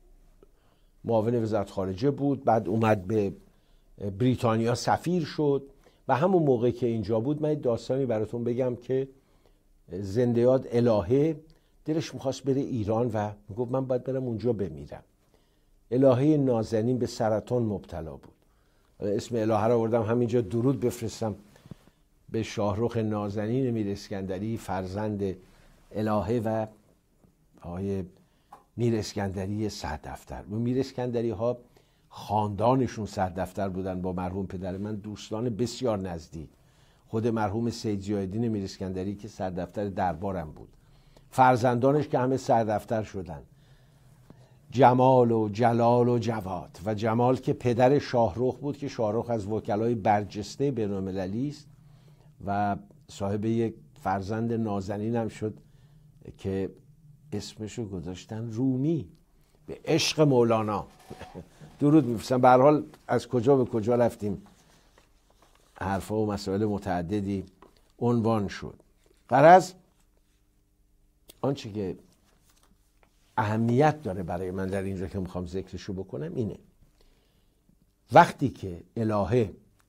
معاون وزارت خارجه بود، بعد اومد به بریتانیا سفیر شد و همون موقع که اینجا بود. من داستانی براتون بگم که زنده یاد الهه دلش میخواست بره ایران و میگفت من باید برم اونجا بمیرم. الهه نازنین به سرطان مبتلا بود. اسم الهه رو آوردم همینجا درود بفرستم به شاهرخ نازنین میر اسکندری، فرزند الهه و آقای میر اسکندری سردفتر. و میر اسکندری ها خاندانشون سردفتر بودن با مرحوم پدر من، دوستان بسیار نزدیک. خود مرحوم سید ضیاءالدین میر اسکندری که سردفتر دربارم بود، فرزندانش که همه سردفتر شدن، جمال و جلال و جواد. و جمال که پدر شاهرخ بود که شاهرخ از وکلای برجسته بین‌المللی است و صاحب یک فرزند نازنین هم شد که اسمشو گذاشتن رومی، به عشق مولانا. درود میفرستم. به هر حال از کجا به کجا رفتیم، حرفا و مسائل متعددی عنوان شد. غرض آنچه که اهمیت داره برای من در اینجا که میخوام ذکرشو بکنم اینه: وقتی که الهه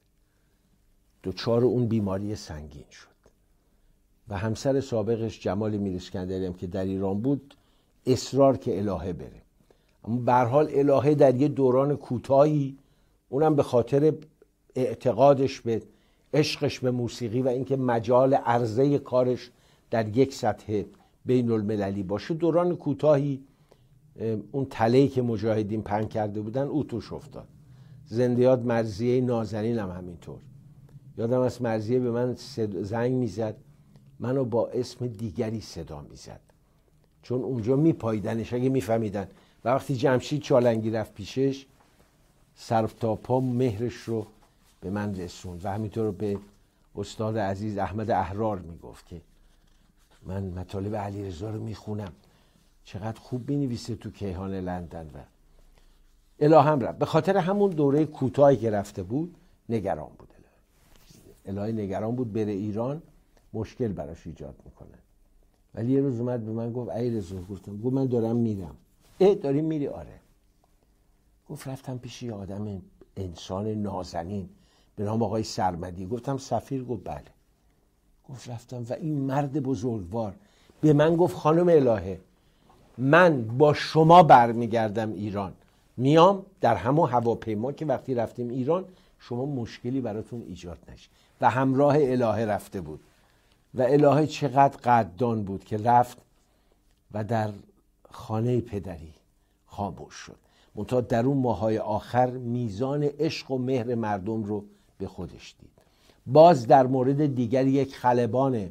دچار اون بیماری سنگین شد و همسر سابقش جمال میر اسکندری هم که در ایران بود اصرار که الهه بره، اما به هر حال الهه در یه دوران کوتاهی، اونم به خاطر اعتقادش به عشقش به موسیقی و اینکه مجال عرضه کارش در یک سطح بین المللی باشه، دوران کوتاهی اون تله‌ای که مجاهدین پهن کرده بودن او توش افتاد. زنده یاد مرضیه نازنین هم همینطور. یادم از مرضیه به من زنگ میزد، منو با اسم دیگری صدا میزد، چون اونجا میپاییدنش اگه میفهمیدن. و وقتی جمشید چالنگی رفت پیشش، سر تا پا مهرش رو به من رسوند. و همینطور به استاد عزیز احمد احرار میگفت که من مطالب علیرضا رو میخونم، چقدر خوب بنویسه تو کیهان لندن. و الهه هم رفت. به خاطر همون دوره کوتاهی که رفته بود نگران بود. الهه نگران بود بره ایران، مشکل براش ایجاد میکنه. ولی یه روز اومد به من گفت علیرضا، گفت من دارم میرم. داری میری؟ آره. گفت رفتم پیش یه آدم انسان نازنین به نام آقای سرمدی. گفتم سفیر؟ گفت بله. گفت رفتم و این مرد بزرگوار به من گفت خانم الهه، من با شما برمیگردم ایران، میام در همون هواپیما که وقتی رفتیم ایران شما مشکلی براتون ایجاد نشه. و همراه الهه رفته بود و الهه چقدر قدردان بود که رفت و در خانه پدری خاموش شد. منتها در اون ماهای آخر میزان عشق و مهر مردم رو به خودش دید. باز در مورد دیگر یک خلبان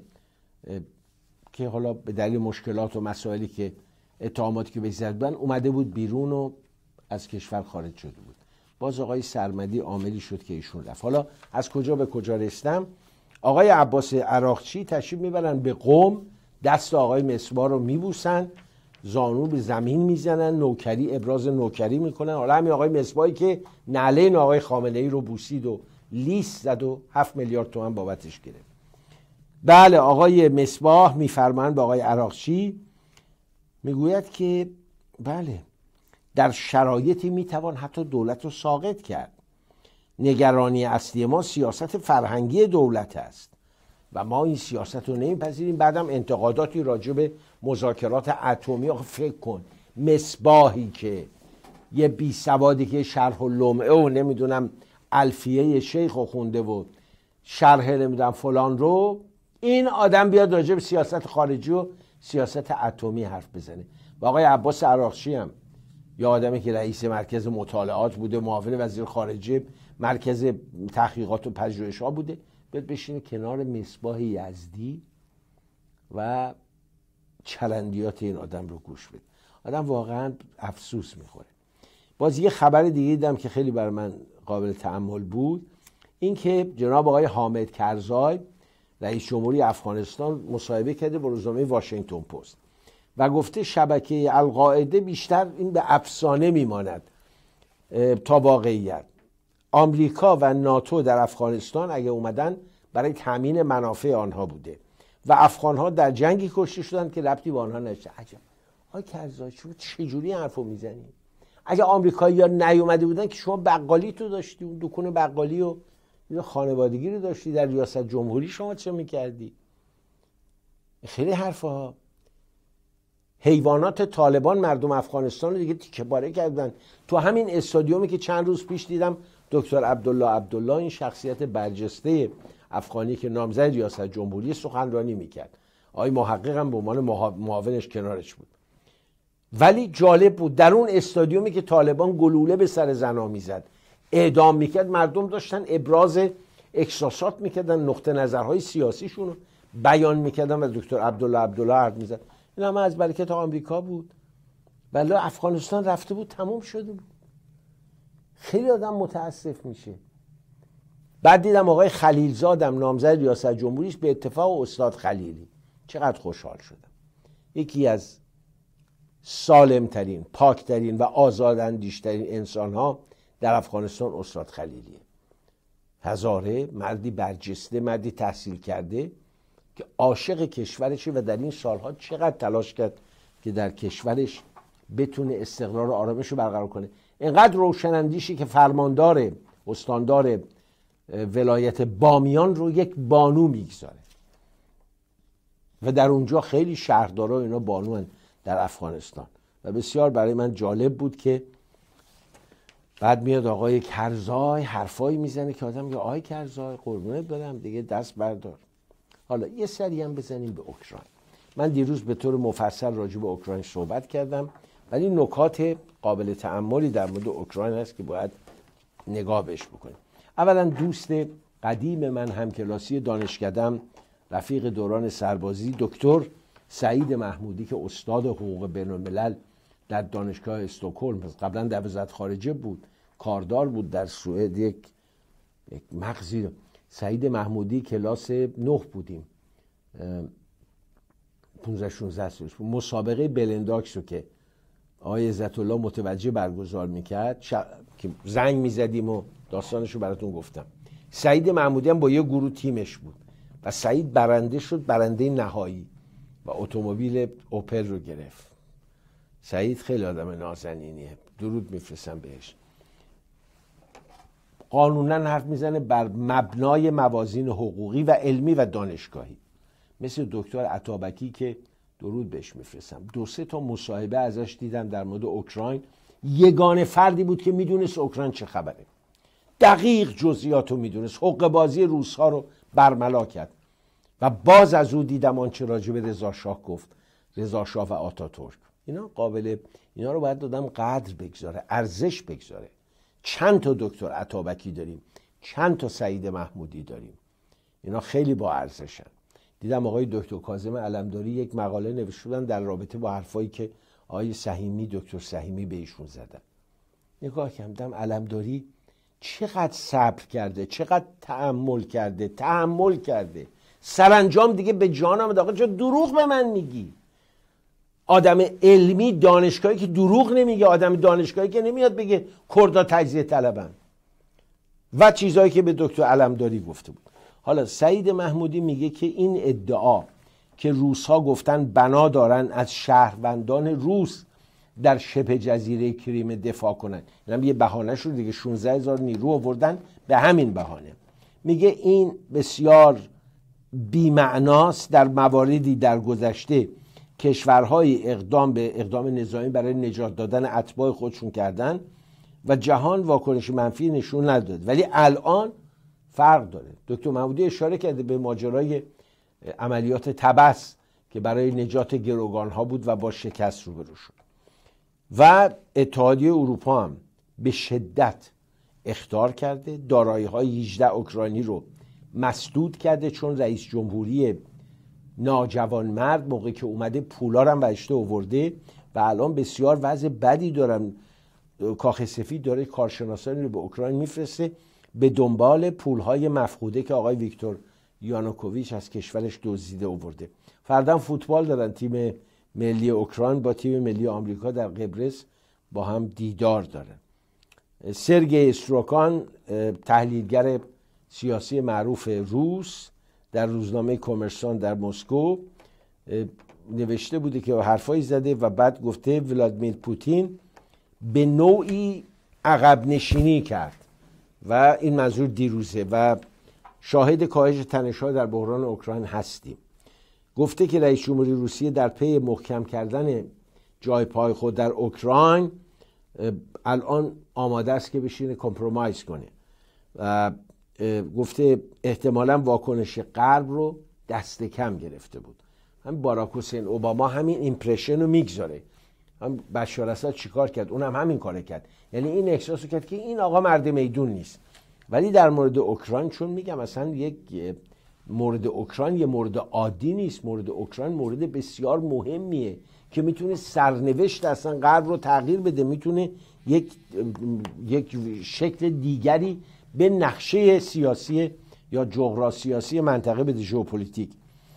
که حالا به دلیل مشکلات و مسائلی که اتهاماتی که بهش زد بودن اومده بود بیرون و از کشور خارج شده بود، باز آقای سرمدی عاملی شد که ایشون رفت. حالا از کجا به کجا رسیدم؟ آقای عباس عراقچی تشریف میبرن به قم، دست آقای مصباح رو میبوسن، زانو به زمین میزنن، نوکری ابراز نوکری میکنن. حالا همین آقای مصباحی که نعلین آقای خامنه‌ای رو بوسید و لیست زد و 7 میلیارد تومان بابتش گرفت. بله، آقای مصباح میفرمایند به آقای عراقچی، میگوید که بله در شرایطی میتوان حتی دولت رو ساقط کرد. نگرانی اصلی ما سیاست فرهنگی دولت است و ما این سیاست رو نمیپذیریم. بعدم انتقاداتی راجع به مذاکرات اتمی. فکر کن مصباحی که یه بی سوادی که شرح اللمعه و نمیدونم الفیه شیخ رو خونده و شرح نمیدونم فلان رو، این آدم بیاد راجع به سیاست خارجی و سیاست اتمی حرف بزنه. و آقای عباس عراقچی هم یا آدمی که رئیس مرکز مطالعات بوده، معاون وزیر خارجه مرکز تحقیقات و پژوهش‌ها بوده، بیاد بشینه کنار مصباح یزدی و چلندیات این آدم رو گوش بده. آدم واقعا افسوس میخوره. باز یه خبر دیگه دیدم که خیلی برای من قابل تأمل بود، این که جناب آقای حامد کرزای رئیس جمهوری افغانستان مصاحبه کرده با روزنامه واشنگتن پست و گفته شبکه القاعده بیشتر این به افسانه میماند تا واقعیت. آمریکا و ناتو در افغانستان اگه اومدن برای تامین منافع آنها بوده و افغانها در جنگی کشته شدن که ربطی به آنها نداشته. عجب آقای کرزایی شما چجوری حرفو میزنی؟ اگه آمریکایی‌ها نیومده بودن که شما بقالی تو داشتی، اون دکون بقالی و خانوادگی رو داشتی، در ریاست جمهوری شما چه میکردی؟ خیلی حرفا. حیوانات طالبان مردم افغانستان رو دیگه تیکه پاره کردن. تو همین استادیومی که چند روز پیش دیدم دکتر عبدالله این شخصیت برجسته افغانی که نامزد ریاست جمهوری سخنرانی میکرد، آقای محقق هم به عنوان معاونش کنارش بود. ولی جالب بود در اون استادیومی که طالبان گلوله به سر زنا میزد، اعدام میکرد، مردم داشتن ابراز احساسات میکردن، نقطه نظرهای سیاسیشون رو بیان میکردن و دکتر عبدالله حرف میزد. این همه از برکت آمریکا بود. ولی افغانستان رفته بود تموم شده بود. خیلی آدم متاسف میشه. بعد دیدم آقای خلیلزادم نامزد ریاست جمهوریش به اتفاق استاد خلیلی. چقدر خوشحال شدم. یکی از سالمترین، پاکترین و آزاداندیشترین انسانها در افغانستان استاد خلیلیه. هزاره، مردی برجسته، مردی تحصیل کرده که عاشق کشورشه و در این سالها چقدر تلاش کرد که در کشورش بتونه استقرار و آرامش رو برقرار کنه. اینقدر روشنندیشی که فرماندار استاندار ولایت بامیان رو یک بانو میگذاره و در اونجا خیلی شهردارا اینا بانوان در افغانستان. و بسیار برای من جالب بود که بعد میاد آقای کرزای حرفایی میزنه که آدم میگه آقای کرزای قربونت برم دیگه دست بردار. حالا یه سری هم بزنیم به اوکراین. من دیروز به طور مفصل راجع به اوکراین صحبت کردم، ولی نکات قابل تأملی در مورد اوکراین هست که باید نگاه بهش بکنیم. اولا دوست قدیم من، همکلاسی دانشکده‌ام، رفیق دوران سربازی، دکتر سعید محمودی که استاد حقوق بین‌الملل در دانشگاه استکهلم، قبلا در وزارت خارجه بود، کاردار بود در سوئد، یک مغزی. سعید محمودی کلاس 9 بودیم، 15-16 سالش بود. مسابقه بلنداکس رو که آقای عزت الله متوجه برگزار میکرد که زنگ میزدیم و داستانش رو براتون گفتم. سعید محمودی هم با یه گروه تیمش بود و سعید برنده شد، برنده نهایی و اتومبیل اوپل رو گرفت. سعید خیلی آدم نازنینیه، درود میفرستم بهش. قانونا حرف میزنه بر مبنای موازین حقوقی و علمی و دانشگاهی، مثل دکتر عطابکی که درود بهش میفرستم. 2-3 تا مصاحبه ازش دیدم در مورد اوکراین. یگانه فردی بود که میدونست اوکراین چه خبره، دقیق جزئیاتو میدونست، حقه بازی روس‌ها رو برملا کرد. و باز از او دیدم آنچه راجع به رضا شاه گفت، رضا شاه و آتاتورک. اینا رو باید دادم قدر بگذاره، ارزش بگذاره. چند تا دکتر عطابکی داریم، چند تا سعید محمودی داریم، اینا خیلی با ارزشن. دیدم آقای دکتر کاظم علمداری یک مقاله نوشتن در رابطه با حرفایی که آقای سهیمی، دکتر سهیمی به ایشون زدن. نگاه کردم علمداری چقدر صبر کرده، چقدر تحمل کرده. سرانجام دیگه به جان آمد آقا چرا دروغ به من میگی؟ آدم علمی دانشگاهی که دروغ نمیگه، آدم دانشگاهی که نمیاد بگه کردا تجزیه طلبن و چیزایی که به دکتر علمداری گفته بود. حالا سعید محمودی میگه که این ادعا که روس‌ها گفتن بنا دارن از شهروندان روس در شبه جزیره کریم دفاع کنن، یعنی یه بهانه شد دیگه، 16,000 نیرو آوردن به همین بهانه. میگه این بسیار بی‌معناست. در مواردی در گذشته کشورهای اقدام نظامی برای نجات دادن اتباع خودشون کردن و جهان واکنش منفی نشون نداد، ولی الان فرق داره. دکتر محمودی اشاره کرده به ماجرای عملیات تبس که برای نجات گروگانها بود و با شکست روبرو شد. و اتحادیه اروپا هم به شدت اخطار کرده، دارایی‌های 18 اوکراینی رو مسدود کرده، چون رئیس جمهوری ناجوانمرد موقعی که اومده پولا رو هم بهشته آورده و الان بسیار وضع بدی دارن. کاخ سفید داره کارشناسانی رو به اوکراین میفرسته به دنبال پولهای مفقوده که آقای ویکتور یانوکوویچ از کشورش دزدیده آورده. فردا فوتبال دارن، تیم ملی اوکراین با تیم ملی آمریکا در قبرس با هم دیدار دارن. سرگئی استروکان تحلیلگر سیاسی معروف روس در روزنامه کمرسان در مسکو نوشته بوده که حرفایی زده و بعد گفته ولادیمیر پوتین به نوعی عقب نشینی کرد و این منظور دیروزه و شاهد کاهش تنش‌ها در بحران اوکراین هستیم. گفته که رئیس جمهوری روسیه در پی محکم کردن جای پای خود در اوکراین الان آماده است که بشینه کامپرومایز کنه و گفته احتمالاً واکنش غرب رو دست کم گرفته بود. هم باراک حسین اوباما همین ایمپرشن رو میگذاره. هم بشار اسد چیکار کرد؟ اونم همین کارو کرد. یعنی این احساس رو کرد که این آقا مرد میدون نیست. ولی در مورد اوکراین چون میگم اصلا یک مورد اوکراین یه مورد عادی نیست، مورد اوکراین مورد بسیار مهمیه که میتونه سرنوشت اصلا غرب رو تغییر بده، میتونه یک شکل دیگری به نقشه سیاسی یا جغرافیایی منطقه بده، ژئوپلیتیک.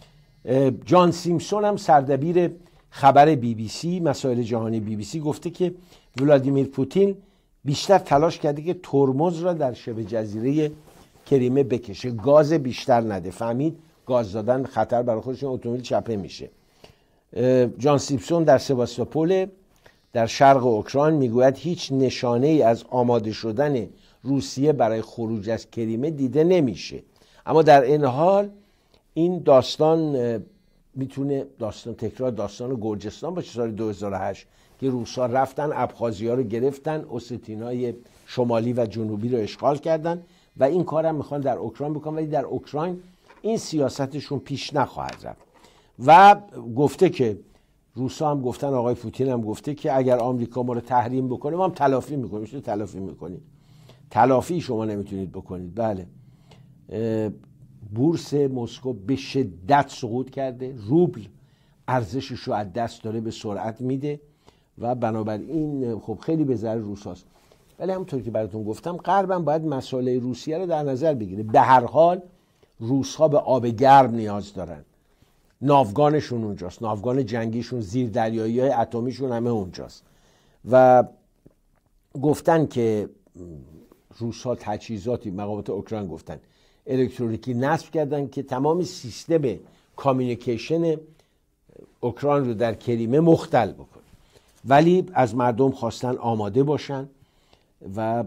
جان سیمپسون هم سردبیر خبر BBC مسائل جهانی BBC گفته که ولادیمیر پوتین بیشتر تلاش کرده که ترمز را در شبه جزیره کریمه بکشه، گاز بیشتر نده. فهمید گاز دادن خطر برای خودش، اتومبیل چپه میشه. جان سیمپسون در سواستوپول در شرق اوکراین میگوید هیچ نشانه ای از آماده شدن روسیه برای خروج از کریمه دیده نمیشه، اما در این حال این داستان میتونه تکرار داستان گرجستان باشه سال 2008 که روسا رفتن ابخازی‌ها رو گرفتن، اوستینای شمالی و جنوبی رو اشغال کردن و این کارم میخوان در اوکراین بکنن، ولی در اوکراین این سیاستشون پیش نخواهد رفت. و گفته که روسا هم گفتن، آقای پوتین هم گفته که اگر آمریکا ما رو تحریم بکنه ما هم تلافی میکنیم. چه تلافی میکنید؟ تلافی شما نمیتونید بکنید. بله، بورس مسکو به شدت سقوط کرده، روبل ارزشش رو از دست داره، به سرعت میده و بنابراین خب خیلی به ضرر روساست. ولی همونطور که براتون گفتم غربم باید مسائل روسیه رو در نظر بگیره. به هر حال روس‌ها به آب گرم نیاز دارن، ناوگانشون اونجاست، ناوگان جنگیشون، زیر دریایی‌های اتمیشون همه اونجاست و گفتن که روس‌ها تجهیزاتی مقامات اوکراین گفتن الکترونیکی نصب کردن که تمام سیستم کامیونیکیشن اوکراین رو در کریمه مختل بکنه، ولی از مردم خواستن آماده باشن و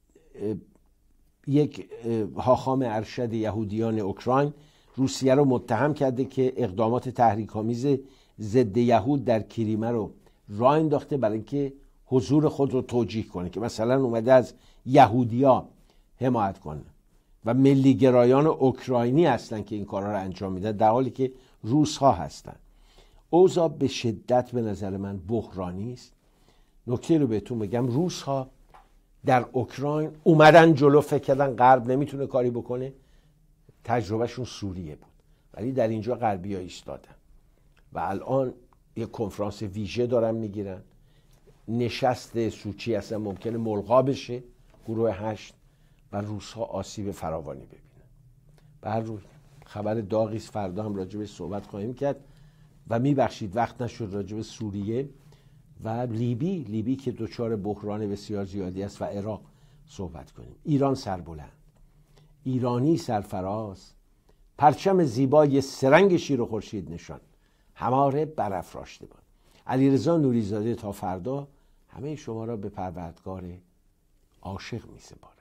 یک حاخام ارشد یهودیان اوکراین روسیه رو متهم کرده که اقدامات تحریک‌آمیز ضد یهود در کریمه رو راه انداخته برای اینکه حضور خود رو توجیه کنه، که مثلا اومده از یهودیا حمایت کنه و ملی گرایان اوکراینی هستن که این کارا رو انجام میدن، در حالی که روس ها هستن. اوضاع به شدت به نظر من بحرانی است. نکته رو بهتون بگم، روس ها در اوکراین اومدن جلو، فکر کردن غرب نمیتونه کاری بکنه. تجربهشون سوریه بود، ولی در اینجا غربی ها ایستادن و الان یک کنفرانس ویژه دارن میگیرن. نشست سوچی اصلا ممکنه ملغا بشه، گروه 8، و روس ها آسیب فراوانی ببینن. به هر روی خبر داغی است، فردا هم راجع به صحبت خواهیم کرد و میبخشید وقت نشد راجع به سوریه و لیبی که دچار بحران بسیار زیادی است و عراق صحبت کنیم. ایران سربلند، ایرانی سرفراز، پرچم زیبای سرنگ شیر و خورشید نشان، هماره برافراشته باد. علیرضا نوریزاده تا فردا همه شما را به پروردگار عاشق می‌سپارم.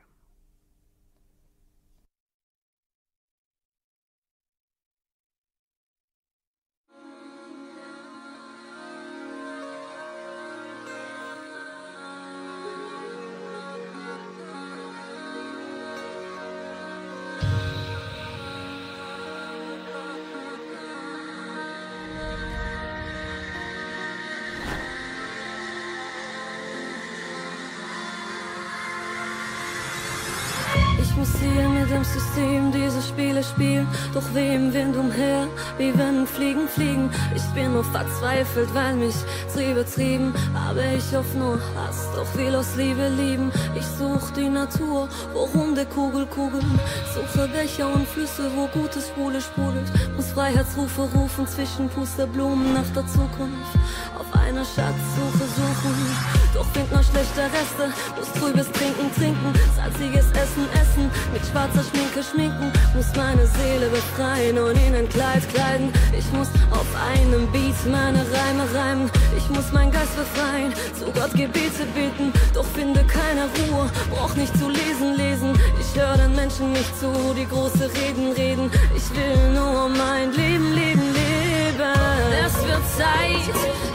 muss hier mit dem System diese Spiele spielen. Doch wie im Wind umher, wie wenn Fliegen fliegen. Ich bin nur verzweifelt, weil mich Triebe trieben. Aber ich hoffe nur Hass, doch will aus Liebe lieben. Ich such die Natur, wo runde Kugeln. Suche Bächer und Flüsse, wo Gutes sprudelt. Muss Freiheitsrufe rufen zwischen Pusterblumen nach der Zukunft. Auf einer Schatzsuche suchen, doch find noch schlechte Reste. Muss trübes Trinken, salziges Essen, mit schwarzer Schminke schminken. Muss meine Seele befreien und in ein Kleid kleiden. Ich muss auf einem Beat meine Reime reimen. Ich muss meinen Geist befreien, zu Gott Gebete beten. Doch finde keine Ruhe, brauch nicht zu lesen. Ich höre den Menschen nicht zu, die große Reden. Ich will nur mein Leben. Es wird Zeit,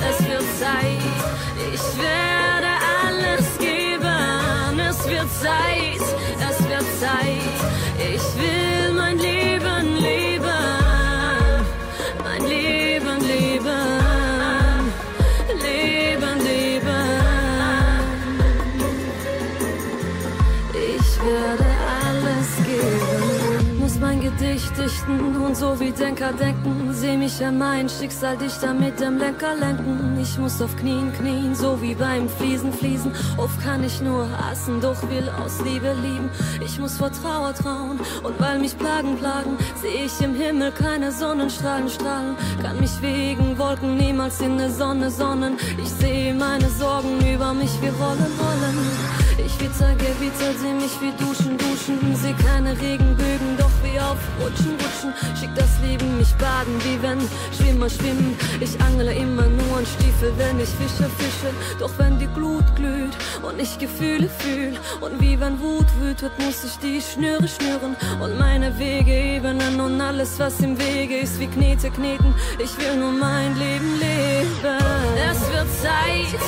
ich werde alles geben. Es wird Zeit, ich will mein Leben leben. Ich werde alles geben. Muss mein Gedicht dichten und so wie Denker denken. Seh mich an mein Schicksal dichter mit dem Lenker lenken. Ich muss auf Knien, so wie beim Fließen. Oft kann ich nur hassen, doch will aus Liebe lieben. Ich muss vor Trauer trauen und weil mich Plagen, seh ich im Himmel keine Sonnenstrahlen. Kann mich wegen Wolken niemals in der Sonne sonnen. Ich sehe meine Sorgen über mich wie Rollen. Ich Gewitter, seh mich wie duschen. Seh keine Regenbögen, doch wie aufrutschen. Schick das Leben mich baden, wie wenn schwimmen. Ich angle immer nur an Stiefel, wenn ich fische. Doch wenn die Glut glüht und ich Gefühle fühl und wie wenn Wut wütet, muss ich die Schnüre schnüren und meine Wege ebnen und alles, was im Wege ist, wie Knete kneten. Ich will nur mein Leben leben. Es wird Zeit,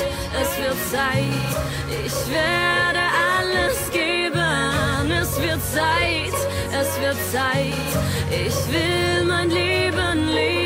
ich werde alles geben. Es wird Zeit, ich will mein Leben leben.